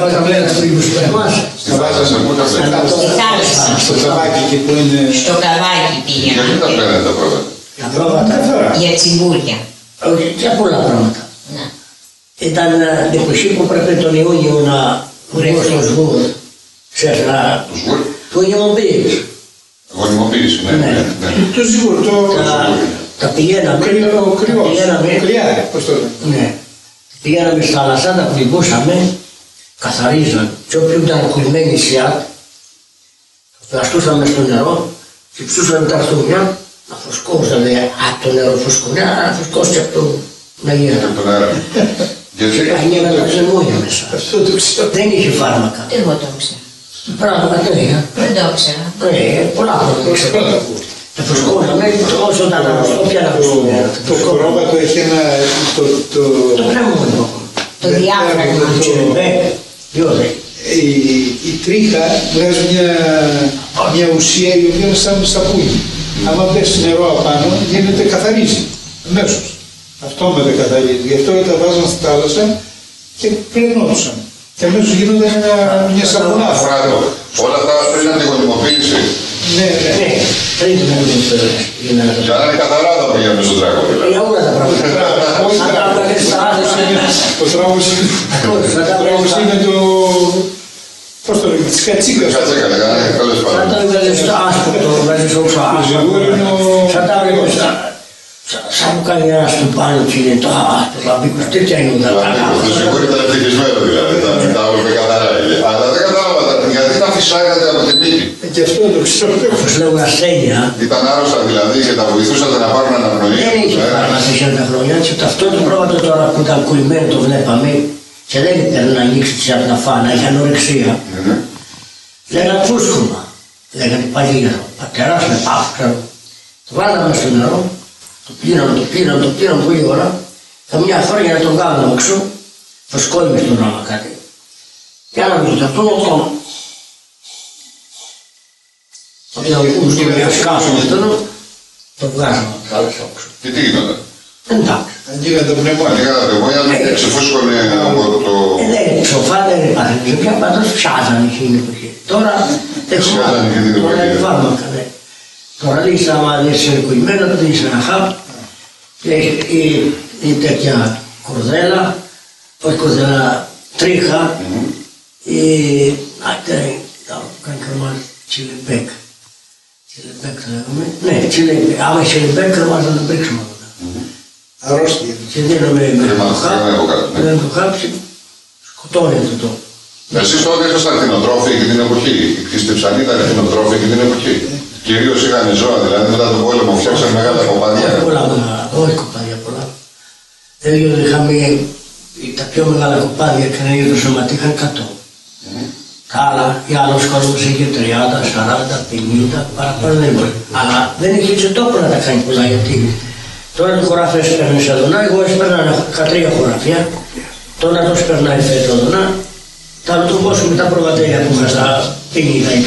Στη θάλασσα, πού τα παίρνατε? Στη θάλασσα. Στο καβάκι εκεί που είναι... Στο καβάκι πήγαινα. Γιατί τα παίρνατε τα πρόβατα? Τα πρόβατα, Για τσιμπούρια. όχι, και πολλά πράγματα. Ναι. Ήταν την εποχή που πρέπει τον Ιούνιο να βγω στο σγούρ. Ξέρεις, Το σγούρ? το γεμοποίηση. Γονιμοποίηση, ναι. Το σίγουρο, το... Τα πηγαίναμε, Κρυάρι, πώς το λένε. ναι. Πηγαίναμε στη θάλασσα, τα πληγούσαμε, καθαρίζαν. Και όποιοι ήταν κολλημένοι νησιά, τα αστούσαμε στο νερό και ψούσαμε τα αρθούνια, να φουσκώσανε από το νερό φουσκωνιά, να φουσκώσει από το ναγέρα. Από τον αέρα. Γιατί? Αγνιέρα τα ξεμόνια μέσα. Αυτό το ξέρω. Δεν είχε φάρμακα. Εγώ το ήξερα. Πράγματα τέτοια. Δεν το ήξερα. Πολλά πράγματα ήξερα. Τα φουσκώσαμε όσο ήταν όποια να Το πρόβατο έχει ένα... Το κρέμονο. Το διάφραγμα. Η τρίχα βγάζει μια ουσία η οποία είναι σαν σαπούνι. Άμα πέσει νερό απάνω γίνεται καθαρίζει αμέσως. Αυτόματα καθαρίζει. Γι' αυτό τα βάζαν στη θάλασσα και πλενόντουσαν. Και αμέσως γίνονταν μια σαπουνάδα. Φράτο. Όλα αυτά πριν από τη γονιμοποίηση. Ναι, ναι. Πριν την Για να είναι καθαρά τα πήγαμε στον τράγο. για όλα τα πράγματα. Σαν τα έβγαλες στα άδεια. Ο τράγος είναι το... Πώς το λέμε, της κατσίκας. Κατσίκα, λέγανε, καλές Σαν τα πάντων. έβγαλες στα άσπρο, το βγάζεις όξω άσπρο. Σαν τα έβγαλες στα... Σαν που κάνει ένας του πάνω και είναι το άσπρο, λαμπίκος, τέτοια είναι τα Το σίγουρο ήταν ευτυχισμένο δηλαδή, τα έβλεπε καθαρά. Αλλά δεν κατάλαβα γιατί τα φυσάγατε από την μύτη. Και αυτό το ξέρω. Όπως λέγουν ασθένεια. Ήταν άρρωστα δηλαδή και τα βοηθούσατε να πάρουν αναπνοή. Δεν είχε φάρμακα σε τα χρόνια, έτσι ούτε αυτό το πρόβατο τώρα που ήταν κολλημένο το βλέπαμε και δεν ήθελε να ανοίξει από τα φάνα, είχε ανορεξία. Λέγανε φούσκωμα, λέγανε παλίγαρο, πατεράς με πάφ, ξέρω. Το βάλαμε στο νερό, το πήραμε πολλή ώρα, καμιά φορά για να τον κάνουμε έξω, το σκόλυμε στον άμα κάτι. Για να μην το ακόμα. Όταν να σκάσουμε αυτό, το βγάζουμε από τα άλλα έξω. Και τι γινόταν? Εντάξει. Ανοίγαν τα πνεύματα. Ανοίγανε τα πνεύματα και ξεφούσκωνε από το... Δεν είναι σοφά, δεν υπάρχει πια, πάντως ψάζανε εκείνη την εποχή. Τώρα δεν Ψάζανε εκείνη την εποχή. Τώρα είναι φάρμακα, ναι. Τώρα λύσεις άμα είσαι κολλημένο, το δίνεις ένα χάπ ή τέτοια κορδέλα, όχι κορδέλα, τρίχα ή... κάνει κρεμάζει, τσιλεμπέκ. Τσιλεμπέκ θα λέγαμε. Ναι, τσιλεμπέκ. Άμα έχει τσιλεμπέκ, κρεμάζει να το πρίξουμε. Αρρώστια. Και δίνουμε με το χάψι, σκοτώνεται το. Εσείς τότε ήσασταν κτηνοτρόφοι και την εποχή. Και στη Ψανή ήταν κτηνοτρόφοι και την εποχή. Κυρίως είχαν ζώα, δηλαδή μετά τον πόλεμο φτιάξαν μεγάλα κοπάδια. Πολλά μεγάλα, όχι κοπάδια πολλά. Δηλαδή είχαμε τα πιο μεγάλα κοπάδια και να είναι το σωματί είχαν 100. Τα άλλα, οι άλλος κόσμος είχε 30, 40, 50, παραπάνω δεν μπορεί. Αλλά δεν είχε τόπο να τα κάνει πολλά γιατί τώρα το χωράφι έσπαιρνε σε δονά, εγώ έσπαιρνα 13 χωράφια. Τώρα το σπερνάει φέτο δονά. Θα το δώσουμε τα προβατέρια που είχα στα 50-60.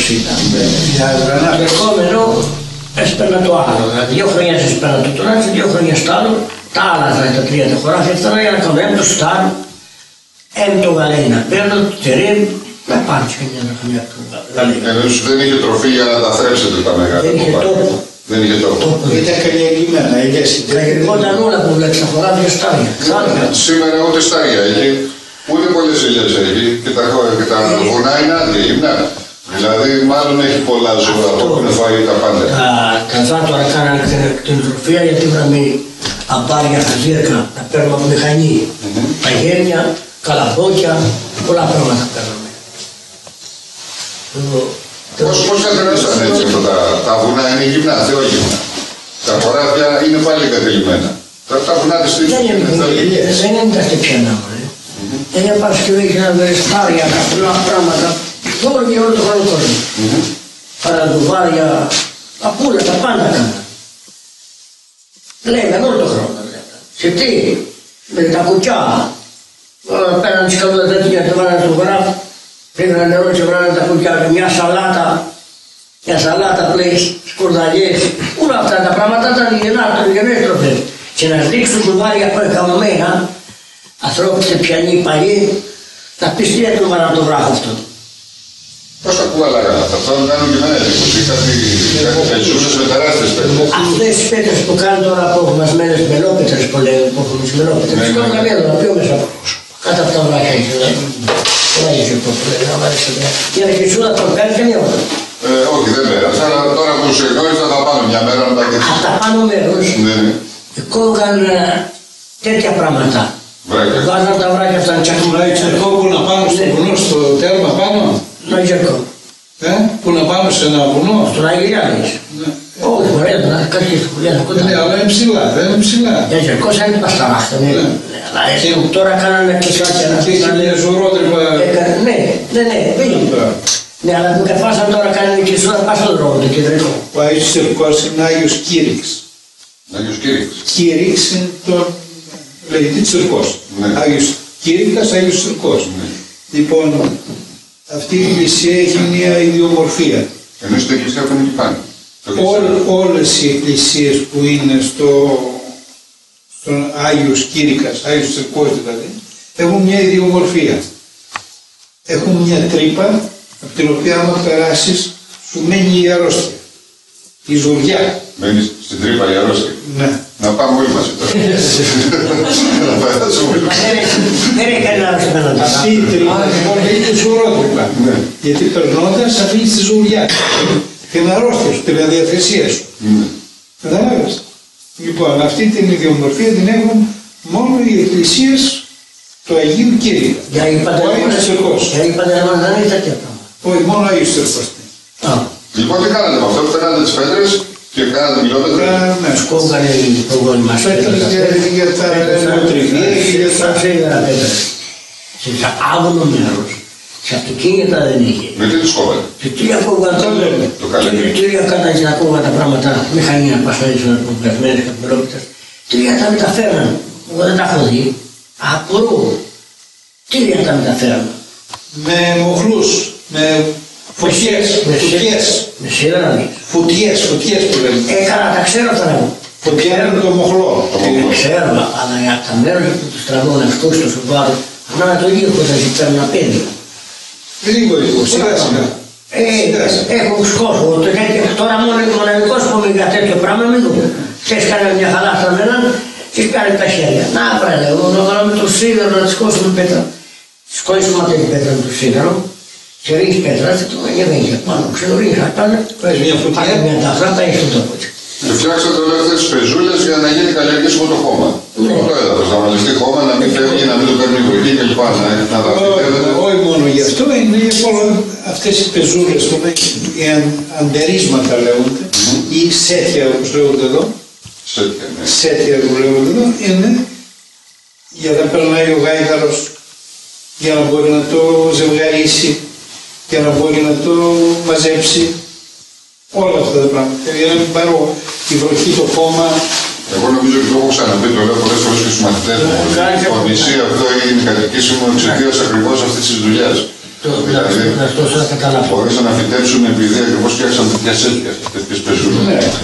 Το επόμενο έσπαιρνα το άλλο. Δηλαδή 2 χρόνια έσπαιρνα το τώρα και 2 χρόνια στο άλλο. Τα άλλα τα 3 τα χωράφια αυτά για να κάνω έμπτω στάρ. Έμπτω γαλέι να παίρνω, το τερίμ. Να πάρει και μια γαλέι. Ενώ δεν είχε τροφή για να τα θρέψετε τα μεγάλα. Δεν είχε τόπο. Δεν είχε τόπο. Ήταν καλλιεργημένα, ελιές. Καλλιεργόταν όλα που βλέπεις, τα χωράφια στάρια. Σήμερα ούτε στάρια έχει, ούτε πολλές ελιές έχει και τα βουνά είναι άδεια, γυμνά. Δηλαδή μάλλον έχει πολλά ζώα που έχουν φάει τα πάντα. Τα δάτωρα κάνανε την τροφία γιατί βραμε αμπάρια, χαζίρκα, τα παίρνουμε από μηχανή. Τα γένια, καλαμπόκια, πολλά πράγματα παίρνουμε. Πώς κατεβάσανε έτσι αυτά τα βουνά, είναι γυμνά, θεόγυμνα. Τα χωράφια είναι πάλι εγκατελειμμένα. Τα βουνά της τύχης δεν είναι τα στυπιανά. Είναι Παρασκευή και να βρεις πάρια, πολλά πράγματα. Όλο και όλο το χρόνο κόσμο. Παραδουβάρια, απούλα, τα πάντα κάνουν. Λέγανε όλο το χρόνο. Σε τι, με τα κουκιά. Πέραν τις καλούδες τέτοια και βάλανε στο χωράφι. Πήγανε νερό και βράνε τα κουκιά και μια σαλάτα πλέεις, σκορδαλιές. Όλα αυτά τα πράγματα ήταν γενναίες τροφές. Και να δείξουν κουβάρια που εκαμωμένα, ανθρώπους και πιανοί παλιοί, να πεις τι έτρωμα να το βράχω αυτό. Πώς τα κουβαλάγανε αυτά, αυτό κάνουν και εμένα εντύπωση, κάτι πεζούσες με τεράστιες πέτρες. Αυτές τις πέτρες που κάνουν τώρα που έχουμε ασμένες μελόπετρες που λέγουν, που έχουμε τις μελόπετρες, τις κάνουν καμία εδώ, πιο μέσα κάτω από τα βράχια εκεί, δεν έχει αυτό που λέγουν, άμα έρχεσαι εδώ. Για να κετσούδα τον κάνει καμία ώρα. Όχι, δεν πέρασε, αλλά τώρα που σε γνώρισα θα πάω μια μέρα να τα κετσούδα. Από τα πάνω μέρος, κόβγαν τέτοια πράγματα. Βάζαν τα βράχια αυτά, Τσακμουράει τσερκόβου να πάνω στο βουνό, στο τέρμα πάνω. Νογερκό. Που να πάμε σε ένα βουνό. Στον Αγγελιάδης. Όχι, ωραία, να κάτσεις στο κουλιάδι κοντά. Ναι, αλλά είναι ψηλά, δεν είναι ψηλά. Νογερκός είναι πασταράχτα. Αλλά τώρα κάνανε και σάκια. Και έχει μια ζωρότρυπα. Ναι, πήγαινε. Ναι, αλλά που καφάσαν τώρα κάνανε και σούρα πας στον δρόμο το κεντρικό. Ο Άγιος Τσερκός είναι Άγιος Κύριξ. Άγιος Κύριξ. Κύριξ είναι το λέγεται Τσερκός. Άγιος Κύρικας, Άγιος Τσερκός. Λοιπόν, αυτή η εκκλησία έχει μια ιδιομορφία. Ενώ στην εκκλησία που είναι εκεί πάνω. Όλες οι εκκλησίες που είναι στον Άγιος Κύρικας, Άγιος Τσερκός δηλαδή, έχουν μια ιδιομορφία. Έχουν μια τρύπα, από την οποία άμα περάσεις, σου μένει η αρρώστια. Η ζουριά. Μένει στην τρύπα η αρρώστια. Ναι. Να πάμε όλοι μαζί τώρα. Να περάσουμε όλοι μαζί. Δεν έχει κανένα αρρώστια. Αυτή η τρύπα λοιπόν είναι ζουρότρυπα. Γιατί περνώντας αφήνεις τη ζουριά. Την αρρώστια σου, την αδιαθεσία σου. Καταλάβες. Λοιπόν, αυτή την ιδιομορφία την έχουν μόνο οι εκκλησίες του Αγίου Κύρικα. Ο Άγιος Τσερκός. Για οι πατέρες δεν είναι τέτοια πράγματα. Όχι, μόνο ο Άγιος Τσερκός. Λοιπόν, τι κάνατε με αυτό, πέρατε τις πέτρες και κάνατε μιλόπετρες. Σκόβγανε οι προγόνοι μας. Πέτρες για τα νοοτριβία και για τα... Φρέγαρα πέτρες. Σε άγωνο μέρος. Σε αυτοκίνητα δεν είχε. Με τι τους κόβατε. Σε τρία κόβγαν το καλοκαίρι. Τρία κάνανε να κόβγαν τα πράγματα. Μηχανή να πασχαλίσουν από περασμένες κατημερόπιτες. Τρία τα μεταφέραν. Εγώ δεν τα έχω δει. Απορώ. Τρία τα μεταφέραν. Με μοχλούς, με φωτιές, Με σειράδες. φωτιές που λένε. Έκανα, τα ξέρω αυτά. Φωτιά είναι το μοχλό. Ξέρω, αλλά για τα μέρος που τους τραβούν αυτούς στο σουβάρο, να το ίδιο που θα ζητάνε απέναντι. Λίγο, σιγά σιγά. Έχω σκόσο, τώρα μόνο ο μοναδικός που είμαι για τέτοιο πράγμα μην δω. Θες κάνει μια χαλάστα με έναν και κάνει τα χέρια. Να βρε λέω, να βάλουμε το σίδερο να τη σκόσουμε πέτρα. Σκόσουμε αυτή την πέτρα με το σίδερο και ρίχνεις πέτρα και το ανεβαίνει πάνω. Ξενορίχνεις απάνω, πάρει μια ταφρά, πάει στον τόπο. Και φτιάξατε όλες αυτές τις πεζούλες για να γίνει καλλιεργήσιμο το χώμα. Το έδαφος, να μαζευτεί χώμα, να μην φεύγει, να μην το παίρνει η βροχή κλπ. Να τα φυτεύετε. Όχι μόνο γι' αυτό, είναι για όλα αυτές οι πεζούλες που είναι οι αντερίσματα λέγονται ή σέτια όπως λέγονται εδώ. Σέτια που λέγονται εδώ είναι για να περνάει ο γάιδαρος, για να μπορεί να το ζευγαρίσει, για να μπορεί να το μαζέψει. Όλα αυτά τα πράγματα. Για να μην πάρω η βροχή, το χώμα. Εγώ νομίζω ότι το έχω ξαναπεί, το λέω πολλές φορές και στους μαθητές μου. Το νησί αυτό είναι κατοικήσιμο εξαιτίας ακριβώς αυτής της δουλειάς. Δηλαδή, μπορέσαν να φυτέψουν επειδή ακριβώς φτιάξαν τέτοιες πεζούλες. Το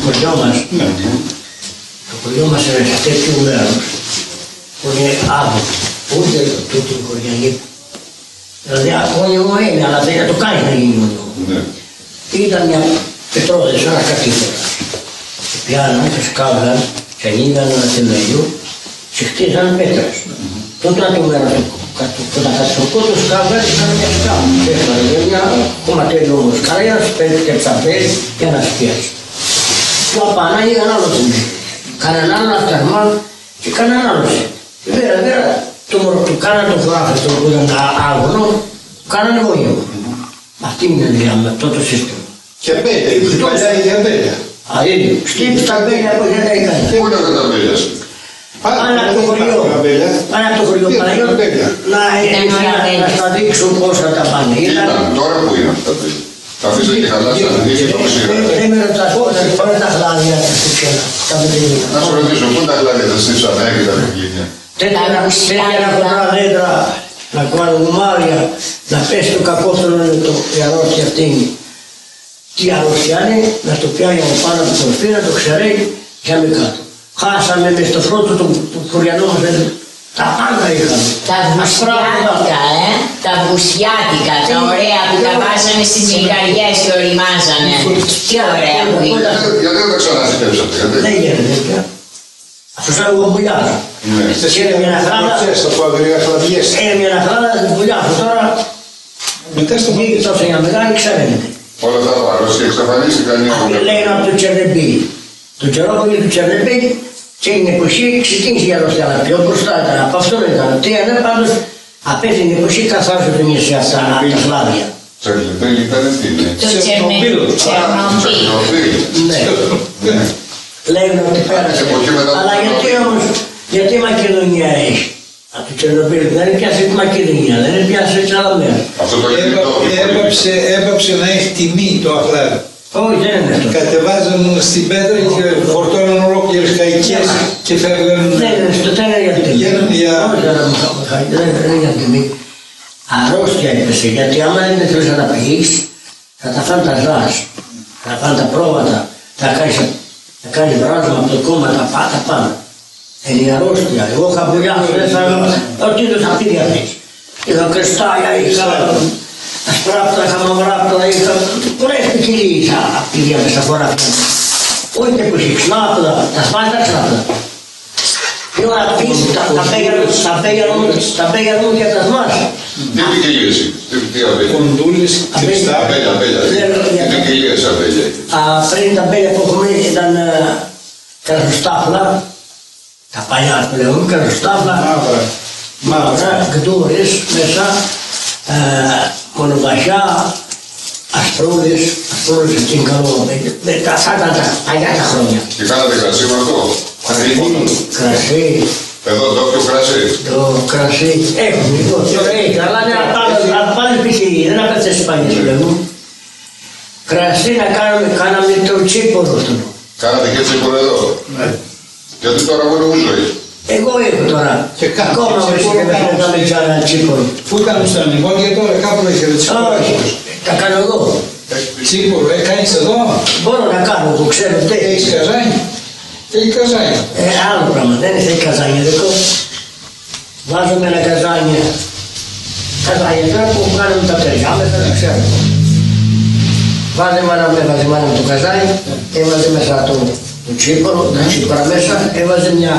χωριό μας είναι σε τέτοιο μέρος που είναι άδικο. Ούτε τούτη η χωριανή. Δηλαδή αγώνιμο είναι, αλλά δεν το κάνει να γίνει αγώνιμο. Ήταν μια πετρόδες, ένα κατήφορα. πιάναν και σκάβαν και ανοίγαν ένα θεμέλιο και χτίζαν πέτρες. Τότε το μέρο που τα κατσοκό του σκάβαν ήταν μια σκάβα. Έφεραν μια κομματέλιο όμως καριάς, πέντε και ψαπέλ και ένα σπιάς. Και απάνω έγιναν άλλο θεμέλιο. Κάναν άλλο ασταρμά και κάναν άλλο. Βέβαια, το μωρό του κάναν το φράφετο που ήταν άγωνο, κάναν γόγιο. Αυτή είναι η δουλειά με αυτό το σύστημα. Και αμπέλια, η παλιά η αμπέλια. Αλλήλει, στήψη τα αμπέλια που δεν τα έκανε. Πού είναι αυτά τα αμπέλια? Πάνε από το χωριό, πάνε από το χωριό Παναγιώτη, να στα δείξουν πώς θα τα πάνε. Ήταν, τώρα που είναι αυτά τα αμπέλια? Τα αφήσατε και χαλάσαν, είχε το μισήρα. Δεν με ρωτάς πότε τα χλάδια τα στήψανα, τα μετρήνια. Να σου ρωτήσω, πού τα χλάδια τα στήψανε και τα βιβλία? Τέτοια να κοντά δέντρα, να κάνουν γουμάρια, να πέσει το κακόφθονο η αρρώστια αυτή. Τι αρρώστια είναι, να το πιάνει από πάνω από το κορφί, να το ξεραίει και με κάτω. Χάσαμε μες στο πρώτο του χωριανό μας, τα πάντα είχαμε. Τα βουσιάτικα, τα βουσιάτικα, τα ωραία που τα βάζανε στις τσιγαριές και οριμάζανε. Τι ωραία που ήταν. Γιατί δεν τα ξαναθηκεύσατε, γιατί? Δεν γίνεται τέτοια. Αυτός ήταν εγώ βουλιάζω. Και είναι μια χράδα, είναι μια χράδα την βουλιάζω. Τώρα, βγήκε τόσο για μεγάλη, ξέρετε. Όλα αυτά τα αρρώστια εξαφανίστηκαν ή από Λένε από το Τσερνεμπίλ. Το Τσερνόμπιλ του Τσερνεμπίλ και την εποχή ξεκίνησε η αρρώστια, αλλά πιο μπροστά ήταν. Από αυτό ήταν. Τι είναι πάντως, απ' την εποχή καθάρισε το νησί αυτά τα χλάδια. Τσερνεμπίλ ήταν τι είναι? Το Τσερνομπίλ. Ναι. Λέγουν ότι πέρασε. Αλλά γιατί όμως, γιατί η Μακεδονία έχει? Από το Τσερνομπίλ δεν πιάσε τη Μακεδονία, δεν πιάσε τις άλλα μέρα. Αυτό το Έπαψε να έχει τιμή το αχλάδι. Όχι, δεν είναι αυτό. Κατεβάζαν στην πέτρα και φορτώναν ολόκληρες καϊκές και φεύγαν. Δεν είναι στο τέλος για τιμή. Όχι, δεν είναι για τιμή. Αρρώστια έπεσε, γιατί άμα δεν θέλεις να τα παγείς, θα τα φάνε τα ζάς, θα τα φάνε τα πρόβατα, θα κάνεις βράσμα από το κόμμα, τα πάνω. Είναι η αρρώστια. Εγώ είχα πουλιά, ό,τι είδος απίδια αυτής. Είχα κρεστάλια, είχα ασπράπτρα, είχα μαυράπτρα, είχα πολλές ποικιλίες απίδια μέσα φορά αυτά. Όχι τεπούς, ξνάπλα, τα σπάνια ξνάπλα. Η ώρα πίσω, τα πέγια μου και τα σμάς. Τι ποικιλίες, τι αμπέλια? Κοντούλες, κρυστά. Αμπέλια, τι ποικιλίες αμπέλια? Πριν τα αμπέλια που έχουμε ήταν καροστάφλα, τα παλιά πλέον, καροστάφλα, μαύρα, κτούρες μέσα, μονοβασιά, ασπρούδες είναι καλό αμπέλια. Αυτά ήταν τα παλιά τα χρόνια. Και κάνατε κρασί με αυτό? Κρασί. Εδώ, ντόπιο κρασί. Το κρασί έχουμε λοιπόν, τώρα έχει, αλλά είναι να πάλι ποικιλία, δεν απέθει σπάνιες πλέον. Κρασί να κάναμε το τσίπορο αυτό. Κάνατε και τσίπορο εδώ? Ναι. Γιατί τώρα μόνο ούζο έχει? Εγώ έχω τώρα. Και κάπου ακόμα με τσάρα τσίπορο. Πού κάνουν στα νημόνια τώρα, κάπου έχετε τσίπορο? Όχι, τα κάνω εγώ. Τσίπορο, κάνεις εδώ? Μπορώ να κάνω, το ξέρω τι. Έχεις καζάνι? Έχει καζάνι. Άλλο πράγμα, δεν έχει καζάνια δικό. Βάζουμε ένα καζάνι. Καζάνια τώρα που κάνουμε τα παιδιά, μέσα δεν ξέρω. Βάζε μάνα το καζάνι, έβαζε μέσα το τσίπορο, τα τσίπορα μέσα, έβαζε μια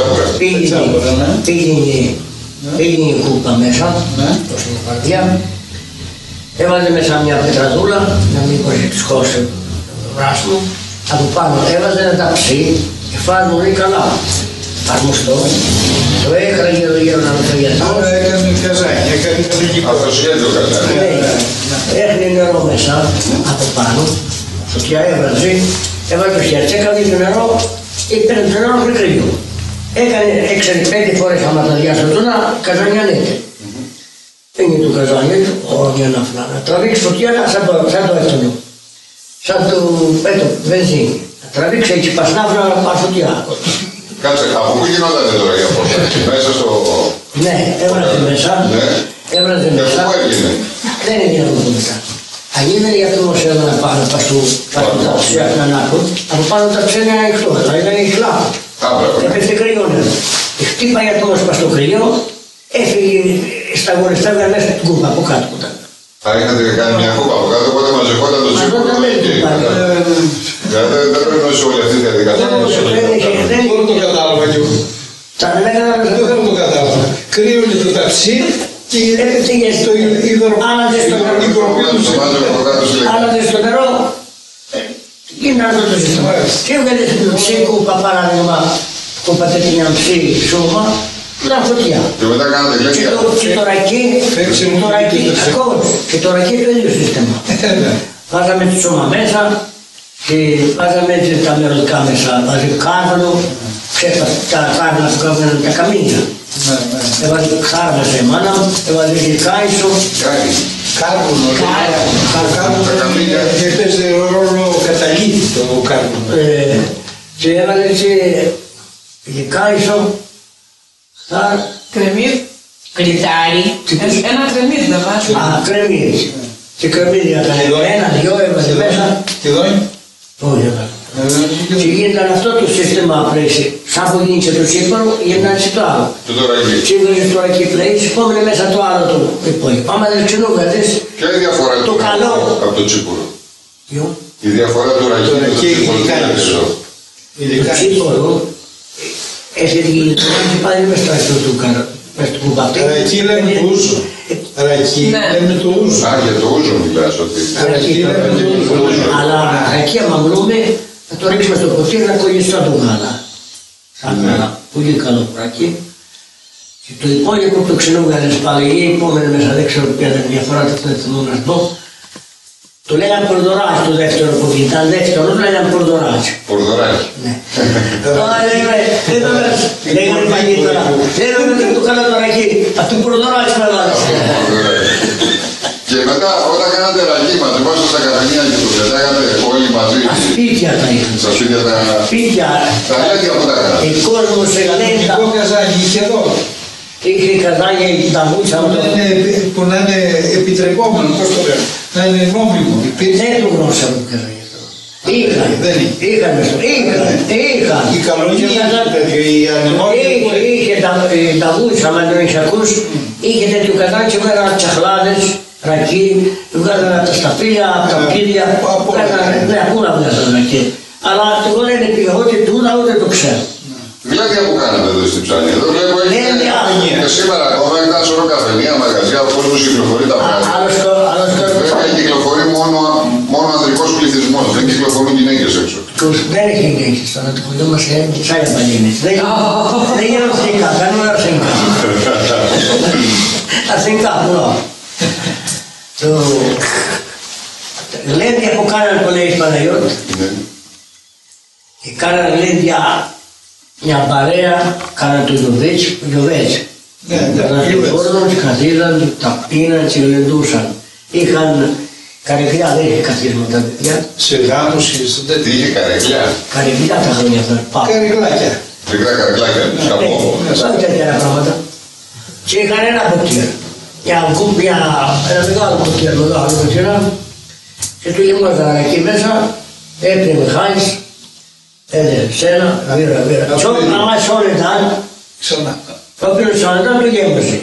πήγαινη κούπα μέσα, το συνεπαρδιά. Έβαζε μέσα μια πετραδούλα, να μην προσεξικώσει το βράσιμο. Από πάνω έβαζε ένα ταψί και φάρμουρε καλά. Αρμοστό, το έκραγε εδώ γύρω να το γιατρό. Τώρα έκανε καζάνι, έκανε λογικό. Αυτοσχέδιο καζάνι. Έχνε νερό μέσα από πάνω, σωτιά έβαζε το χέρι, έκανε το νερό, έπαιρνε το νερό πριν κρύο. Έκανε 6-5 φορές άμα τα διάσωτο να καζανιανέται. Είναι το καζάνι, όχι ένα φλάνα. Τραβήξει φωτιά σαν το έφτανο. Σαν το βενζίνη. Τραβήξει έτσι πασνάφρα να πάει φωτιά. Κάτσε, από πού γινότανε τώρα η απόσταση? Μέσα στο... Ναι, έβραζε μέσα. Έβραζε μέσα. Πού έγινε? Δεν έγινε από μετά. Αν ήταν για το μοσέλο να πάνω παστού, τα ψιά να ανάπτουν, από πάνω τα ψιά είναι ανοιχτό, θα ήταν υφλά. Έπεφτε κρυό νερό. Χτύπα για το σπαστό κρυό, έφυγε στα γοριστά μέσα στην κούπα από κάτω που ήταν. Θα είχατε κάνει μια κούπα από κάτω, οπότε μαζευόταν το τσίπουρο. Δεν πρέπει να είσαι όλη αυτή τη διαδικασία. Δεν το κατάλαβα κι εγώ. Δεν το κατάλαβα. Κρύωνε το ταψί και το υγροποιούσε. Άλλαζε στο νερό. Είναι αυτό το σύστημα. Και έβγαλε την ψήκουπα παράδειγμα που πατέτεινε αμψή σώμα, ήταν φωτιά. Και μετά κάνατε γλέντια. Και το ρακί, και το ρακί το ίδιο σύστημα. Βάζαμε τη σώμα μέσα και βάζαμε τα μεροδικά μέσα. Βάζει κάρβανο, τα κάρβανα που κάνουν τα καμίνια. Έβαζε κάρβα σε μάνα, έβαζε και κάισο. Κάρβουνο. Κάρβουνο παίζει ρόλο καταλήτη το κάρβουνο. Και έβαζε και κάισο. Κρεμμύδ. Κριτάρι. Ένα κρεμμύδ δεν βάζει. Α, κρεμμύδ. Και κρεμμύδι έκανε ένα-δυο έβαζε μέσα. Τι δω είναι. Όχι έβαζε. Και γίνονταν αυτό το σύστημα πλαίσιο. Σαν που γίνηκε το σύμπαρο, γίνονταν το άλλο. Και έβγαζες το ρακί πλαίσιο, επόμενε μέσα το άλλο το υπόλοιπο. Άμα δεν ξενούγαζες, ποια είναι η διαφορά το καλό από το τσίπουρο? Ποιο? Η διαφορά του ρακί με το τσίπουρο τι είναι εδώ? Το τσίπουρο έφυγε και πάλι μες στο αστό του κουμπατή. Ρακί λέμε το ούζο. Ρακί λέμε το ούζο. Α, για το ούζο μιλάς ότι. Ρακί λέμε το ούζο. Αλλά ρακί άμα βρούμε, θα το ρίξουμε στο ποτήρι να κολλήσει σαν το γάλα. Σαν γάλα. Πολύ καλό ρακί. Και το υπόλοιπο το ξενούγαλες πάλι, οι επόμενοι μέσα δεν ξέρω ποια είναι η διαφορά, δεν θέλω να πω. Το λέγανε πορδωράκι το δεύτερο που ήταν δεύτερο, το λέγανε πορδωράκι. Πορδωράκι. Ναι. Λέγανε παγί τώρα. Λέγανε να το κάνω το ρακί, από το πορδωράκι με βάζει. Και μετά όταν κάνατε ρακί μαζευόσατε στα καφενεία και το πετάγατε όλοι μαζί. Σπίτια τα είχαν. Στα σπίτια τα... Σπίτια. Τα γλέντια που τα κάνατε. Ο κόσμος σε γλέντια. Το καζάκι είχε εδώ. Είχε καζάνια και τα βούτσα. Που να είναι επιτρεπόμενο, πώς το λέω. Να είναι νόμιμο. Δεν το γνώρισα το καζάνια. Είχαν. Οι καλόγια οι ανεμόνοι. Είχε τα βούτσα, αν δεν έχεις ακούσει. Είχε τέτοιο καζάνι και βγάλανε τσαχλάδες, ρακί, βγάλανε τα σταφύλια, τα πίδια. Ναι, πού να βγάλανε ρακί. Αλλά εγώ δεν πήγα ούτε τούτα ούτε το ξέρω. Γλέντια που κάνατε εδώ στην Ψάνια. Εδώ βλέπω και σήμερα ακόμα ήταν σωρό καφενεία, μαγαζιά, ο κόσμος κυκλοφορεί τα πράγματα. Βέβαια κυκλοφορεί μόνο ανδρικός πληθυσμός, δεν κυκλοφορούν γυναίκες έξω. Δεν έχει γυναίκες τώρα, το χωριό μας είναι και σαν παλίνες. Δεν γίνονται αρσενικά, κάνουν αρσενικά. Αρσενικά, πουλό. Γλέντια που κάνανε το λέει Παναγιώτη. Και κάνανε γλέντια μια παρέα, κάνανε το γιοβέτς. Κάνανε το φόρνο, καθίζαν, τα πίναν και γλεντούσαν. Είχαν καρεκλιά, δεν είχε καθίσματα παιδιά. Σε γάμους τι είχε καρεκλιά? Καρεκλιά τα χρόνια αυτά. Καρεκλάκια. Μικρά καρεκλάκια, σκαπό. Σαν τέτοια πράγματα. Και είχαν ένα ποτήρ. Ένα μεγάλο ποτήρ, μεγάλο ποτήρα. Και του γεμάζαν εκεί μέσα, έπαιρνε Μιχάλης, έδερε σένα, βήρα. Άμα σόλεταν, όποιον σόλεταν το γέμωσε.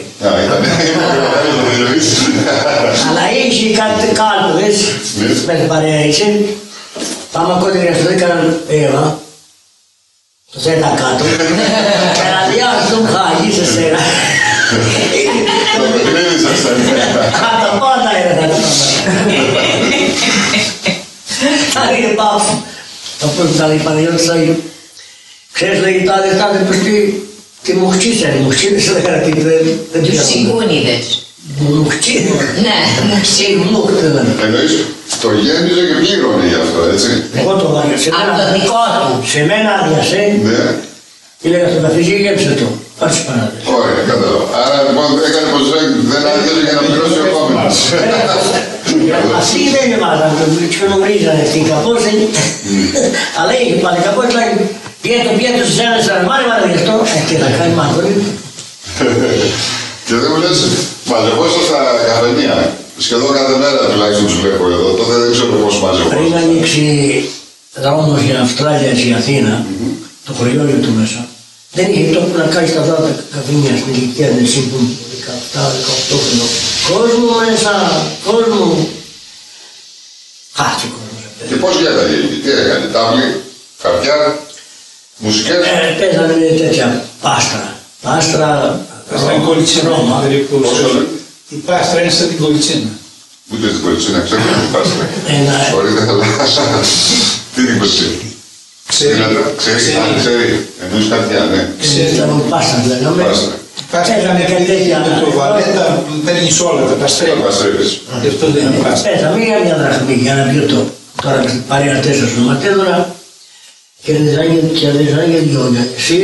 Αλλά είχε κάτι κάλπουδες, με την παρέα είχε. Πάμε κόντρα στο έκαναν Εύα, το θέτα κάτω. Και να διάσουν χάγει σε σένα. Το παιχνίδι σας ήταν. Τα πάντα είναι τα πάντα. Άγιε πάφου. Αυτό που ήταν η Παναγιώτης Άγιο. Ξέρεις λέγει τάδε πως τι μουχτσίσανε. Μουχτσίσανε λέγανε τι δεν Τους σιγούνιδες. Μουχτσίσανε. Ναι, μουχτσίσανε. Εννοείς το γέμιζε και πλήρωνε γι' αυτό, έτσι. Εγώ το βάζω σε Από το δικό του. Σε μένα άδειασε. Ναι. Και λέγα στον καθηγητή γέμισε το. Πάρε παράδειγμα. Ωραία, κατάλαβα. Άρα λοιπόν έκανε πως δεν άδειασε για να πληρώσει ο επόμενος. Αυτοί δεν έμαθαν, και γνωρίζανε τι καπώς, αλλά είχε πάλι καπώς, λέγει πιέτο σε ένα σαρμάρι, μάλλον γι' αυτό, τι θα κάνει μάλλον. Και δεν μου λες, μαζευόσαστε στα καφενεία, σχεδόν κάθε μέρα τουλάχιστον τους βλέπω εδώ, τότε δεν ξέρω πώς μαζευόσαστε. Πριν ανοίξει δρόμος για Αυστράλια και Αθήνα, το χωριό του μέσα, δεν είχε τόπο να κάνει τα δάτα καφενεία στην ηλικία εσύ που 17-18 χρονών. Κόσμο μέσα, κόσμο. Χάσει κόσμο. Και πώς διάταγε εκεί, τι έκανε, τάβλη, χαρτιά, μουσικές. Παίζανε τέτοια πάστρα. Πάστρα, Στην Κολιτσίνα, περίπου. Η πάστρα είναι σαν την Κολιτσίνα. Ούτε στην Κολιτσίνα, ξέρω την πάστρα. Σωρείτε, αλλά τι είναι η Κολιτσίνα. Ξέρει, εννοείς χαρτιά, ναι. Ήταν πάστρα, λέγαμε. Παίζανε και τέτοια με το βαλέτα, παίρνεις όλα, τα παστρεύεις. Γι' αυτό δεν είναι πάστρα. Παίζαμε μια δραχμή για ένα πιωτό. Τώρα παρέα 4 στο Ματέδωνα και κερδίζανε δυο. Εσύ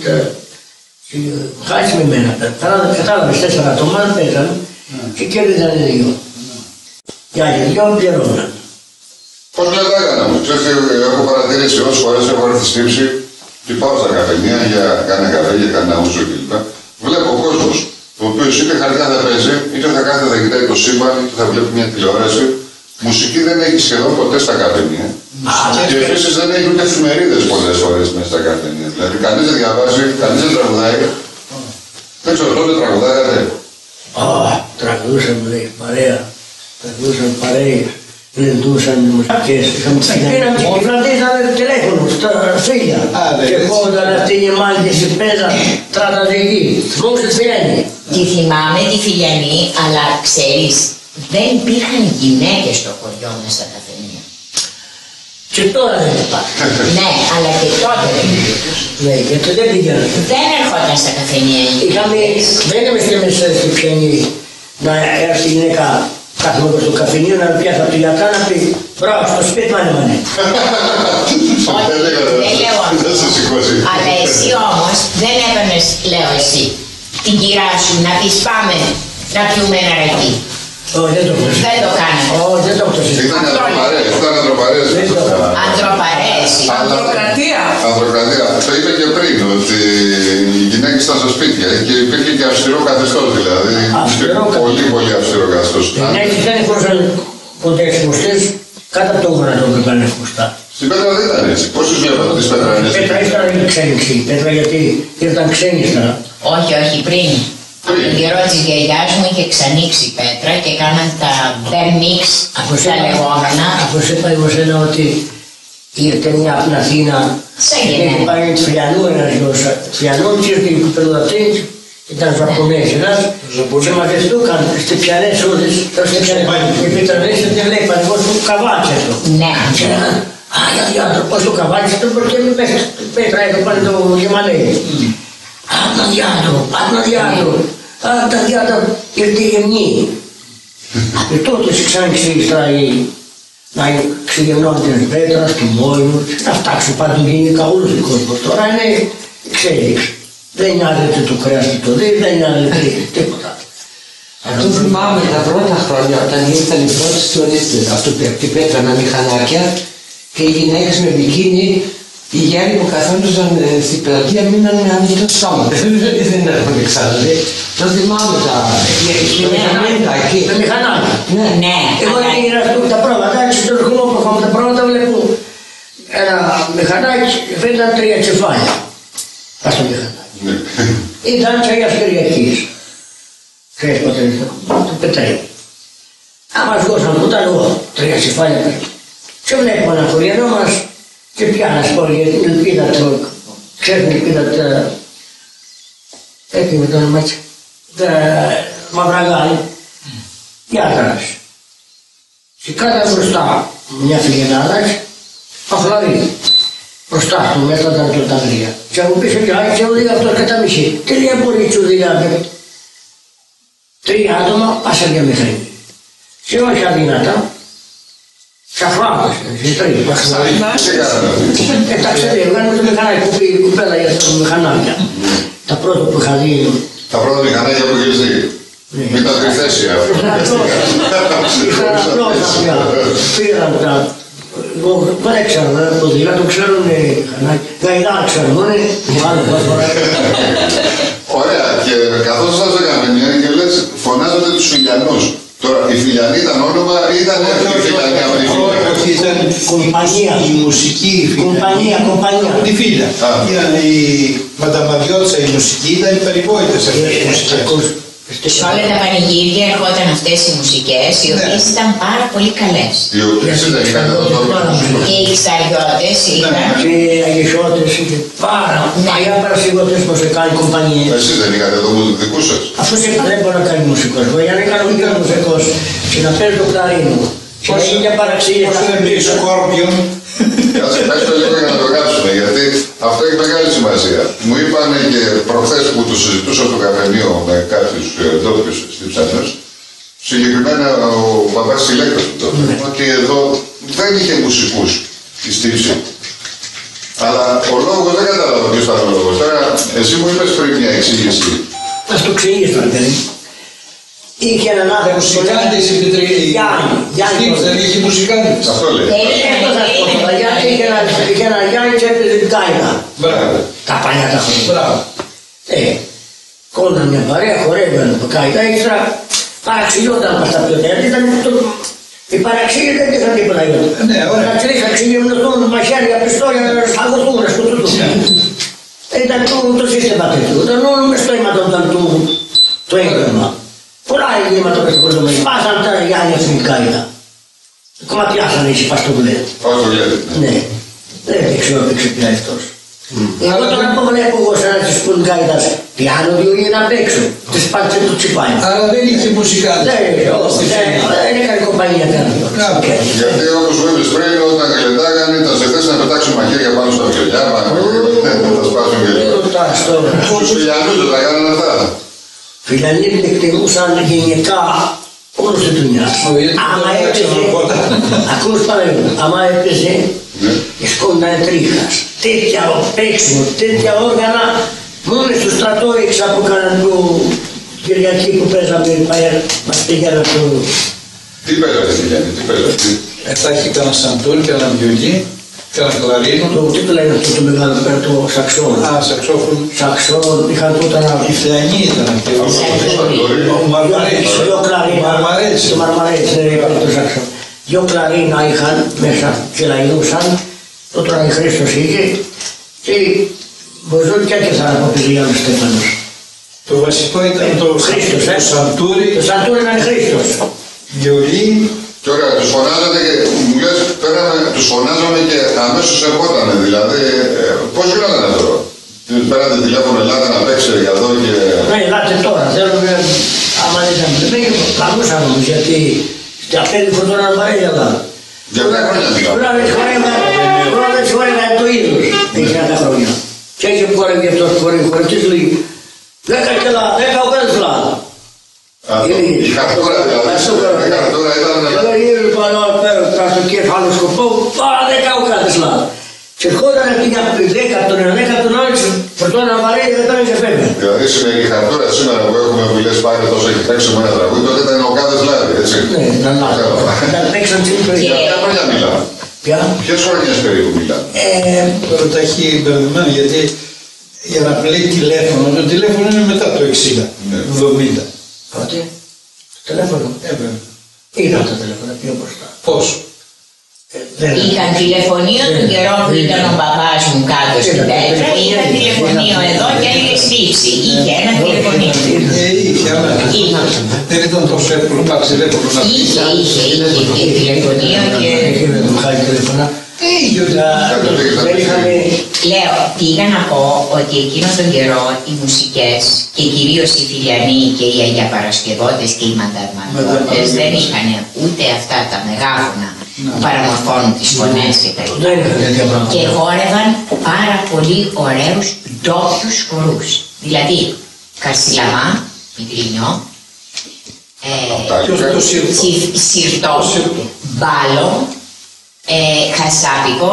χάσεις με μένα. Κατάλαβες 4 άτομα παίζανε και κερδίζανε 2. Και άλλοι 2 πληρώναν. Πώς λέγανε μου, ξέρεις, έχω παρατηρήσει όσες φορές έχω έρθει στύψη και πάω στα καφενεία για κάνα καφέ, για κάνα ούζο κλπ. Βλέπω ο κόσμος, ο οποίος είτε χαρτιά θα παίζει, είτε θα κάθεται θα κοιτάει το σύμπαν, είτε θα βλέπει μια τηλεόραση. Μουσική δεν έχει σχεδόν ποτέ στα καφενεία. Και επίσης δεν έχει ούτε εφημερίδες πολλές φορές μέσα στα καφενεία. Δηλαδή κανείς δεν διαβάζει, κανείς δεν τραγουδάει. Δεν ξέρω, τότε τραγουδάγατε. Τραγουδούσαμε, λέει, παρέα. Τραγουδούσαμε παρέες. Λεντούσαν μουσικές. Πήραν και κυβερνήσανε τηλέφωνο στα φίλια. Και κόντανε αυτοί οι μάγκες και παίζαν τραταζική. Πώς τη Φιλιανή. Τη θυμάμαι τη Φιλιανή, αλλά ξέρεις, δεν υπήρχαν γυναίκες στο χωριό μας στα καφενεία. Και τώρα δεν υπάρχει. Ναι, αλλά και τότε δεν υπήρχαν. Ναι, γιατί δεν πήγαιναν. Δεν έρχονταν στα καφενεία οι γυναίκες. Δεν είμαστε μέσα στη Φιλιανή να έρθει η γυναίκα κάθομαι στο καφενείο να πιάσω από τη γιακά να πει μπράβο στο σπίτι μάνε. Όχι, δεν λέω αυτό. Αλλά εσύ όμως δεν έπαιρνες, λέω εσύ, την κυρά σου να πεις πάμε να πιούμε ένα ρακί. Όχι, δεν το έκανα. Δεν το κάναμε. Όχι, δεν το έκανα. Ήταν ανθρωπαρές. Ανθρωπαρές. Ανθρωκρατία. Ανθρωκρατία. Το είπε και πριν ότι οι γυναίκες ήταν στα σπίτια και υπήρχε και αυστηρό καθεστώς δηλαδή. Πολύ πολύ αυστηρό καθεστώς. Οι γυναίκες δεν μπορούσαν ποτέ εκποστές κάτω από το γόνατο που ήταν εκποστά. Στην Πέτρα δεν ήταν έτσι. Πώς τους βλέπατε τις Πέτρανες? Η Πέτρα ήταν ξένηξη. Η Πέτρα γιατί ήταν ξένιστα. Όχι, όχι, πριν. Από τον καιρό της γιαγιάς μου είχε ξανοίξει η Πέτρα και κάναν τα Bemix, τα λεγόμενα. Αφού σε είπα εγώ σένα ότι ήρθε μια από την Αθήνα και είχε πάρει τη Φιλιανού ένας γιος. Φιλιανού και ήρθε η κουπεροδαυτή, ήταν Ζαπωνέζινας και μαζευτούκαν στις πιανές όλες, οι Πετρανές δεν βλέπαν εγώ στο καβάτσι αυτό. Ναι. Και λέγαν, α, γιατί άνθρωπος το καβάτσι το και μην πέφτει Πέτρα εδώ πάνε το γεμανέι. Απναδιάτο, ήρθε η γεμνή. Και τότε ξαναξήγησα να ξεγεμνώνει την Πέτρα, του Μόηνου, να φτάξουν παντού γενικά όλος ο κόσμος. Τώρα είναι εξέλιξη. Δεν νοιάζεται το κρέας του το δει, δεν νοιάζεται τίποτα. Αυτό θυμάμαι τα πρώτα χρόνια όταν ήρθαν οι πρώτες τουρίστες από την Πέτρα με μηχανάκια και οι γυναίκες με μπικίνι. Οι γέροι που καθόντουσαν στην πλατεία μείναν με ανοιχτό στόμα. Δεν έρχονται ξανά. Το θυμάμαι τα μηχανάκια εκεί. Τα μηχανάκια. Ναι. Εγώ έγινα τα πρόβατα, έτσι στο ρχμό που είχαμε τα πρόβατα βλέπω ένα μηχανάκι και ήταν 3 κεφάλια. Πας στο μηχανάκι. Ήταν τσαγιάς Κυριακής. Ξέρεις πότε ήρθα, το πετρέλαιο. Άμα βγώσαν που ήταν εγώ 3 κεφάλια πέτω. Και βλέπουμε ένα χωριανό μας και πιάνα σπόρ για την ελπίδα του, ξέρουν την ελπίδα του, έτσι με το όνομα έτσι, Μαυραγάλη, διάτρας. Και κάτω μπροστά μια φιλενάδα, παχλαρή, μπροστά του μέσα ήταν το ταγρία. Και από πίσω και οδηγά αυτός κατά μισή. Τι λέει μπορεί και οδηγά, 3 άτομα πάσα για μηχανή. Και όχι αδυνατά, Σαφράδες, ζητροί. Εντάξει, βγάλουμε το μηχανάκι που πήγε η κουπέλα για τα μηχανάκια. Τα πρώτα που είχα δει. Τα πρώτα μηχανάκια που είχες δει. Μην τα τριθέσει αυτό. Είχαν απλώς πήραν τα... Εγώ δεν ξέρω, ποδήλα το ξέρουν γαϊδά ξέρουν, μάλλον θα φοράει. Ωραία, και καθώς σας έκαμε μια και λες, φωνάζατε τους Φιλιανούς. Τώρα, η Φιλιανή ήταν όνομα ή ήταν η Φιλιανή από τη Φίλια? Όχι, ήταν κομπανία. Η μουσική Κομπανία. από τη Φίλια. Ήταν η Μανταμαδιώτησα η μουσική, ήταν οι περιβόητες αυτές οι μουσικές. Σε όλα τα πανηγύρια ερχόταν αυτές οι μουσικές, οι οποίες ήταν πάρα πολύ καλές. Οι οποίες δεν είχαν εδώ Και οι Ξαριώτες είχαν. Και οι Αγισιώτες είχε πάρα παλιά παρασύγωτες πως έκανε κομπανίες. Εσείς δεν είχατε εδώ δικούς σας. Αυτός δεν μπορεί να κάνει μουσικός. Για να κάνω και μουσικός και να παίζει το κλαρίνο. Και να είναι μια παραξήγηση. Πώς δεν πει Σκόρπιον. Κάτσε, πες το λίγο για να το γράψουμε, γιατί αυτό έχει μεγάλη σημασία. Μου είπαν και προχθές που το συζητούσα στο καφενείο με κάποιους ντόπιους στυψανούς, συγκεκριμένα ο παπάς της Ηλέκτρας του τότε, ότι εδώ δεν είχε μουσικούς η στύψη. Αλλά ο λόγος δεν κατάλαβα ποιος ήταν ο λόγος. Τώρα εσύ μου είπες πριν μια εξήγηση. Να στο εξηγήσω, παιδί. Είχε έναν άνθρωπο που Μουσικάντες η Γιάννη. δεν είχε μουσικάντες. Αυτό λέει. Είχε ένα Γιάννη και έπαιζε την κάινα. Μπράβο. Τα παλιά τα χρόνια. Μπράβο. Κόλλαν μια παρέα, χορεύαν το κάινα, ύστερα παραξηγιόταν από τα πιο τέλη. Η παραξήγη δεν είχαν τίποτα. Ναι, ωραία. Τα τρεις αξίγυμνωτούν μαχαίρια, πιστόλια, να σταγωθούν, να σκοτωθούν. Ήταν το σύστημα τέτοιο. Ήταν όλο μες στο αίμα το έγκλημα. Πολλά εγκλήματα πες το κορδομέ. Σπάσαν τα Γιάννια στην κάινα. Κομματιάσανε οι παστογλές. Πώς το λέτε. Ναι. Δεν ξέρω τι πια αυτός. Εγώ τώρα που βλέπω εγώ σαν να της πούν κάιτας πιάνο διοργή να παίξω. Της πάτησε το τσιπάνι. Αλλά δεν είχε μουσικάντες. Δεν έκανε κομπανία κανένα. Γιατί όπως μου είπες πριν, όταν γλεντάγανε ήταν σε θέση να πετάξουν μαχαίρια πάνω στα βιολιά, πάνω να τα σπάσουν και λίγο. Στους φιλιανούς δεν τα κάνανε αυτά. Φιλιανοί εκτιμούσαν γενικά όλους τη δουλειά. Άμα έπαιζε, ακούς παραδείγμα, άμα έπαιζε, σκόντανε τρίχας. Τέτοια παίξιμο, τέτοια όργανα, μόνο στο στρατό έξα που κάναν το Κυριακή που παίζαμε, μας πήγαιναν το... Τι παίζατε Φιλιανοί, τι παίζατε. Θα έχει κανένα σαντούρ, κανένα βιολί, κανένα κλαρίνο. Τι το λένε αυτό το μεγάλο πέρα, το σαξόν. Α, σαξόφωνο. Σαξόν, είχαν τότε να... Οι Φλιανοί ήταν αυτοί. Ο Μαρμαρέτης. Δυο κλαρίνα. Μαρμαρέτης. Το Μαρμαρέτης, δεν είπαμε το σαξόν. Δυο κλαρίνα είχαν μέσα και λαϊνούσαν. Τότε ο Χρήστος είχε και βοζόντια και θα αποπηζεί ο Στέφανος. Το βασικό ήταν το Χρήστος, σαντούρι, το σαντούρι ήταν Χρήστος. βιολί. Και ωραία, τους φωνάζατε και μου λες, τους φωνάζαμε και αμέσως ερχότανε, δηλαδή, πώς γινόταν αυτό. Πέρατε τηλέφωνο, ελάτε να παίξετε για εδώ και... Ναι, ελάτε τώρα, θέλουμε, άμα δεν ήταν πλέον, πλαγούσαμε όμως, γιατί στα 5 φορτώνα βαρέλια εδώ. Για ποια χρόνια μιλάμε. Πρώτα χορεύα το ίδιος, εκείνα τα χρόνια. Και έτσι που χορεύει αυτός που χορευτής λέει, 10 κιλά, 10 ο κάθε φλάδα. Η χαρτούρα δηλαδή, η χαρτούρα ήταν... Και λέει, ήρθε πάνω πέρα, στο κεφάλαιο σκοπό, πάρα 10 ο κάθε φλάδα. Και ερχόταν εκεί για 10 τον ένα, 10 τον άλλο, φορτώνα βαρέλια, δεν πάνε και φεύγαν. Δηλαδή η χαρτούρα σήμερα που έχουμε που λες πάρε τόσο έχει παίξει με ένα τραγούδι, τότε ήταν ο κάθε φλάδι, έτσι. Ναι, ήταν λάθος. Ήταν παίξαν την ιστορία. Για ποια χρόνια μιλάμε. Ποιες χρονιές περίπου μιλάμε. Τώρα τα έχει μπερδεμένα γιατί για να πλέει τηλέφωνο, το τηλέφωνο είναι μετά το 60, 70. Πότε, τηλέφωνο. Είχαν τα τηλέφωνα πιο μπροστά. Πώς. Είχαν τηλεφωνείο τον καιρό που ήταν ο μπαμπάς μου κάτω στην Πέτρα, είχαν τηλεφωνείο εδώ και έλεγε στύψη. Είχε ένα τηλεφωνείο. Είχε, αλλά δεν ήταν τόσο εύκολο να πάρει τηλέφωνο να πει. Είχε τηλεφωνείο και... Λέω, πήγα να πω ότι εκείνο τον καιρό οι μουσικές και κυρίως οι Φιλιανοί και οι Αγιαπαρασκευώτες και οι Μανταρμαντώτες δεν είχαν ούτε αυτά τα μεγάφωνα που παραμορφώνουν τις φωνές και τα λοιπά. Και χόρευαν πάρα πολύ ωραίους ντόπιους χορούς. Δηλαδή, Καρσιλαμά, Μητρινιό, Σιρτό, Μπάλο, Χασάπικο,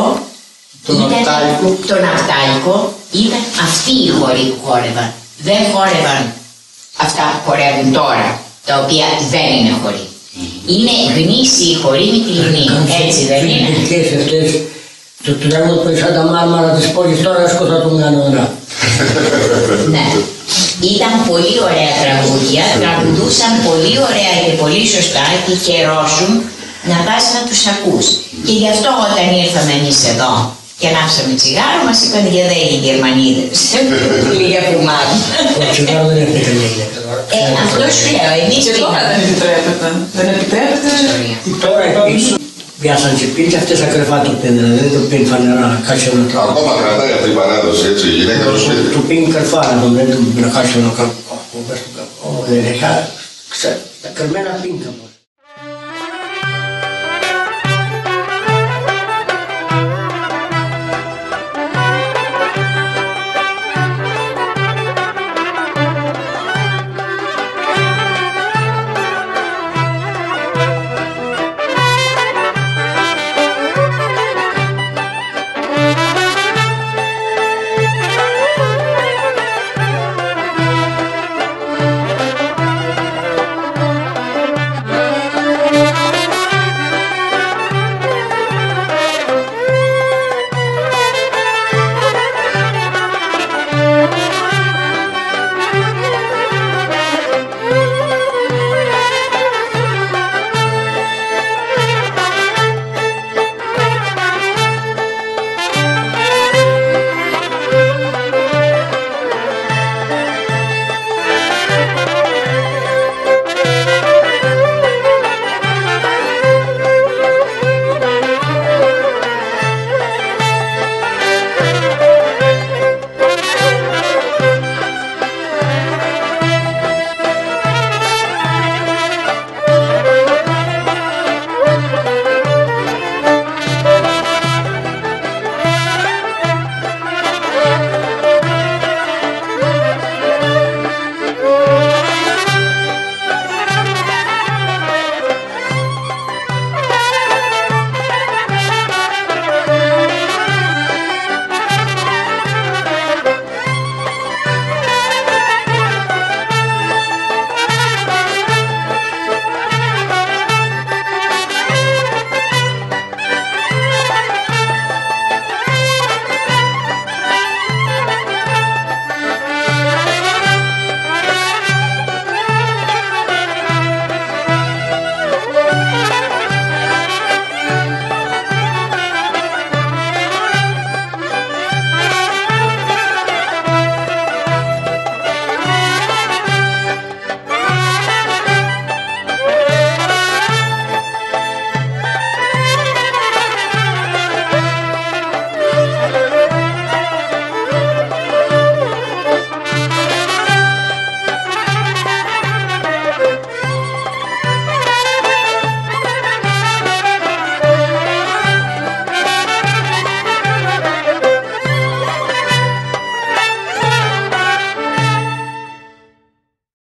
το Ναυτάλικο, ήταν αυτοί οι χοροί που χόρευαν. Δεν χόρευαν αυτά που χορεύουν τώρα, τα οποία δεν είναι χοροί. Είναι γνήσιοι χοροί με τη λινή, έτσι δεν είναι. Το τραγούδι που σαν τα μάρμαρα της πόλης τώρα σκοτά τον κανόνα. Ναι. Ήταν πολύ ωραία τραγούδια, τραγουδούσαν πολύ ωραία και πολύ σωστά και χαιρόσουν να πας να τους ακούς. Και γι' αυτό όταν ήρθαμε εμείς εδώ και ανάψαμε τσιγάρο μας είπαν για δε οι Γερμανίδες. Λίγα φουμάδι. Το τσιγάρο δεν έφτιαξε καμία γυναίκα τώρα. Αυτό σου λέω, εμείς Και τώρα δεν επιτρέπεται. Δεν επιτρέπεται. Τώρα επίσης πιάσαν και πίνει αυτές τα κρεφά του πίνει, δεν το πίνει φανερά, κάτσε να το... Ακόμα κρατάει αυτή η παράδοση, έτσι, η γυναίκα του σπίτι. Του πίνει κρεφά, δεν του να κάτσε να κάτσε. Τα κρεμμένα πίνει.